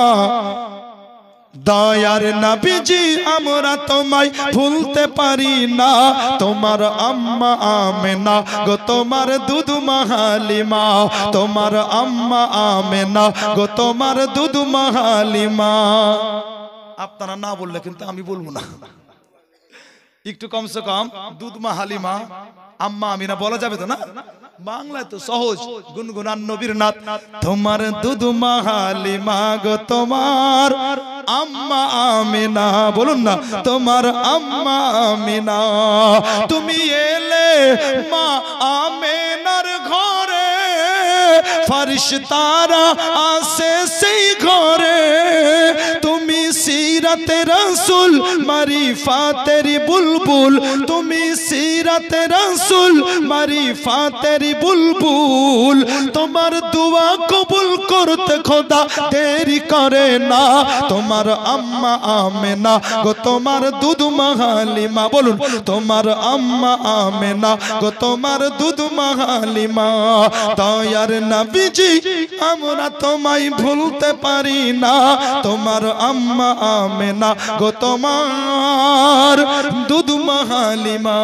দয়ার নবীজি আমরা তোমায় ভুলতে পারি না তোমার আম্মা আমেনা গো তোমার দুধ মাহালিমা তোমার আম্মা আমেনা গো তোমার দুধ মাহালিমা আপনারা না বললে কিন্তু আমি বলবো না একটু কমসে কম দুধ মা হালিমা আম্মা আমিনা বলা যাবে তো না বাংলায় তো সহজ গুনগুনান নবীর নাত তোমার দুধ মা হালিমা গো তোমার আম্মা আমিনা বলুন না তোমার আম্মা আমিনা তুমি এলে মা আমিনার ঘরে ফেরেশতারা আসে সেই ঘরে তুমি সিরাতে রাসূল মারিফাতের বুলবুল তুমি সিরাতে রাসূল মারিফাতের বুলবুল তোমার দোয়া কবুল করতে খোদা দেরি করে না তোমার আম্মা আমেনা গো তোমার দুধ মাহালিমা বলুন তোমার আম্মা আমেনা গো তোমার দুধ মাহালিমা দয়ার নবীজি আমরা তোমায় ভুলতে পারি না তোমার আম্মা আমেনা গো তোমার দুধ মাহালিমা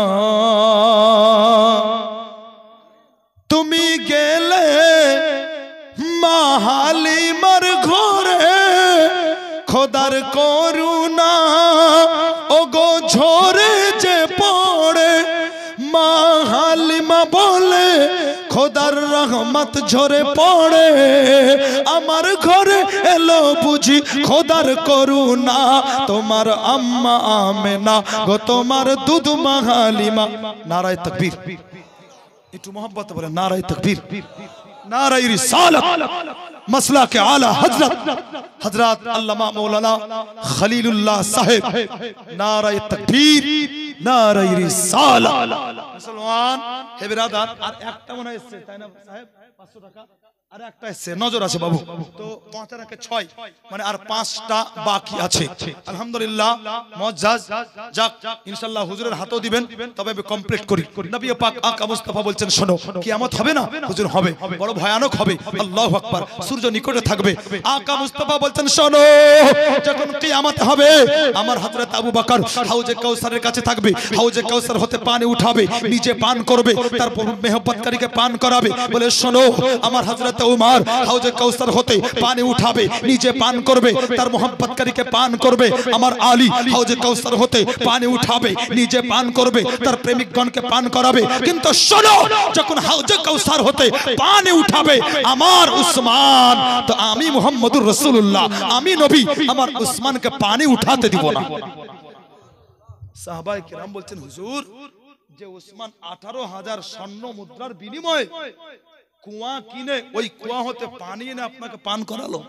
তুমি গেলে মা হালিমার ঘরে খোদার করুণা ও গো ঝরে যে পড়ে মা হালিমা বলে খোদার রহমত ঝরে পড়ে আমার ঘরে এলো বুঝি খোদার করুণা তোমার আম্মা আমেনা গো তোমার দুধ মা হালিমা নারায়ে তাকবীর একটু মোহব্বত বলে নারায়ে তাকবীর নারায়ে রিসালাত मसला के आला हजरत हजरत अल्लामा मौलाना खलीलुल्लाह साहिब नाराए तकबीर नाराए रिसाला मुसलमान हे बिरादर আর একটা মনে হচ্ছে তাই না সাহেব পাঁচশো টাকা আর একটা এসছে নজর আছে বাবু, তো পাঁচ আর একে ছয়, মানে আর পাঁচটা বাকি আছে। আলহামদুলিল্লাহ মুআজ্জাজ যাক, ইনশাআল্লাহ হুজুরের হাতও দিবেন, তবে আমি কমপ্লিট করি। নবী পাক আকা মুস্তাফা বলছেন, শোনো কিয়ামত হবে না? হুজুর হবে, বড় ভয়ানক হবে। আল্লাহু আকবার, সূর্য নিকটে থাকবে। আকা মুস্তাফা বলছেন, শোনো যখন কিয়ামত হবে, আমার হযরত আবু বকর হাউজে কাউসারের কাছে থাকবে, হাউজে কাউসার হতে পানি উঠাবে, নিজে পান করবে, তারপর মেহব্বতকারীকে পান করাবে। বলে শোনো, আমার হযরত উমর হাউজে কাউসার হতে পানি উঠাবে, নিজে পান করবে, তার মোহাব্বতকারীকে পান করবে। আমার আলী হাউজে কাউসার হতে পানি উঠাবে, নিজে পান করবে, তার প্রেমিকগণকে পান করাবে। কিন্তু শোনো, যখন হাউজে কাউসার হতে পানি উঠাবে আমার উসমান, তো আমি মুহাম্মদুর রাসূলুল্লাহ, আমি নবী, আমার উসমানকে পানি উঠাতে দিব না। সাহাবায়ে কেরাম বলছেন, হুজুর যে উসমান আঠারো হাজার স্বর্ণ মুদ্রার বিনিময়ে কুয়া কিনে ওই কুয়া হতে পানি এনে আপনাকে পান করালো,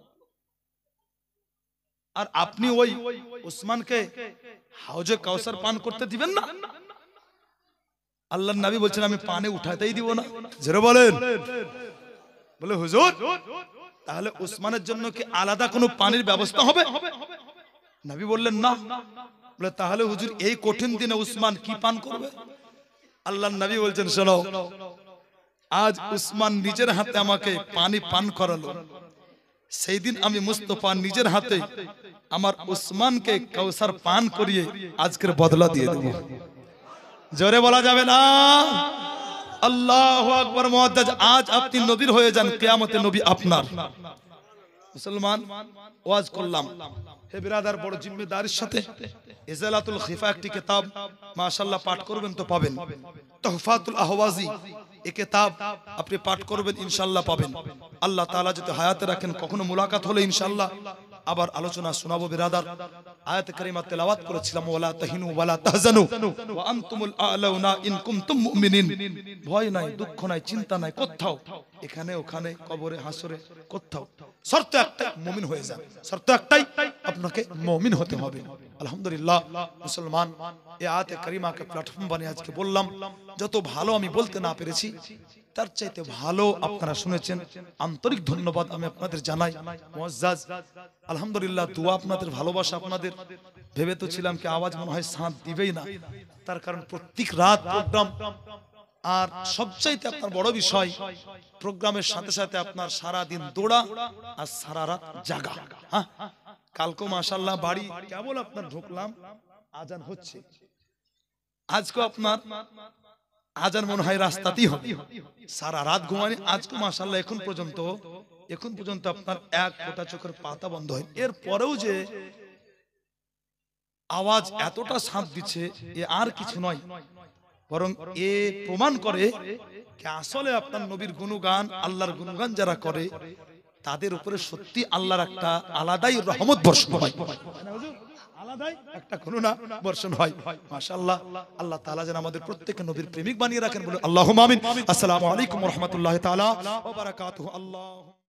আর আপনি ওই উসমানকে হাউজে কাউসার পান করতে দিবেন না? আল্লাহর নবী বলছেন, আমি পানি উঠাতেই দিব না। জোরে বলেন। বলে হুজুর তাহলে উসমানের জন্য কি আলাদা কোনো পানির ব্যবস্থা হবে? নবী বললেন না। বলে তাহলে হুজুর এই কঠিন দিনে উসমান কি পান করবে? আল্লাহর নবী বলছেন, শোনো, আজ উসমান নিজের হাতে আমাকে পানি পান করালো, সেই দিন আমি মুস্তাফা নিজের হাতে আমার উসমানকে কাউসার পান করিয়ে আজকের বদলা দিয়ে দেব। জোরে বলা যাবে না? আল্লাহু আকবার। মুআজ্জাজ, আজ আপনি নবীর হয়ে যান, কিয়ামতে নবী আপনার। মুসলমান, ওয়াজ করলাম, হে বিরাদার, বড় জিম্মেদারির সাথে ইজালাতুল খিফা একটি কিতাব মাশাআল্লাহ পাঠ করবেন তো পাবেন। তুহফাতুল আহওয়াজি এই কিতাব আপনি পাঠ করবেন, ইনশাআল্লাহ পাবেন। আল্লাহ তাআলা যদি হায়াতে রাখেন, কখনো মুলাকাত হলে ইনশাআল্লাহ আবার আলোচনা শোনাবো। বিরাদার, আয়াত কারিমা তেলাওয়াত করেছিলাম, ওয়ালা তাহিনু ওয়ালা তাহজানু ওয়া আনতুমুল আ'লাউনা ইন কুনতুম মুমিনিন। ভয় নাই, দুঃখ নাই, চিন্তা নাই কোথাও, এখানে ওখানে, কবরে হাসরে, কোথাও। শর্ত একটাই, মুমিন হয়ে যান। শর্ত একটাই, আপনাকে মুমিন হতে হবে। আলহামদুলিল্লাহ মুসলমান, এই আয়াত কারিমাকে প্ল্যাটফর্ম বানিয়ে আজকে বললাম। যত ভালো আমি বলতে না পেরেছি, তার চাইতে ভালো আপনারা শুনেছেন, আন্তরিক ধন্যবাদ আমি আপনাদের জানাই। মুআজ্জাজ, আলহামদুলিল্লাহ, দোয়া আপনাদের, ভালোবাসা আপনাদের। ভেবে তো ছিলাম কি আওয়াজ মনে হয় সাথ দিবেই না, তার কারণ প্রত্যেক রাত প্রোগ্রাম, আর সবচাইতে আপনার বড় বিষয়, প্রোগ্রামের সাথে সাথে আপনার সারা দিন দৌড়া আর সারা রাত জাগা। হ্যাঁ, কালকে মাশাআল্লাহ বাড়ি কেবল আপনার ঢুকলাম, আজান হচ্ছে। আজকে আপনার আজান মনে হয় রাস্তাতেই হবে। সারা রাত ঘুমানি, আজকে মাশাআল্লাহ এখন পর্যন্ত এখন পর্যন্ত আপনার এক ফোঁটা চোখের পাতা বন্ধ হয়। এর পরেও যে আওয়াজ এতটা সাথ দিচ্ছে, এ আর কিছু নয়, বরং এ প্রমাণ করে আসলে আপনার নবীর গুণগান, আল্লাহর গুণগান যারা করে, তাদের উপরে সত্যি আল্লাহর একটা আলাদাই রহমত বর্ষণ হয়, আলাদাই একটা করুণা বর্ষণ হয়। মাশাআল্লাহ, আল্লাহ তাআলা যেন আমাদের প্রত্যেককে নবীর প্রেমিক বানিয়ে রাখেন, বলে আল্লাহুম্মা আমিন। আসসালামু আলাইকুম ওয়া রাহমাতুল্লাহি তাআলা ওয়া বারাকাতুহু। আল্লাহ।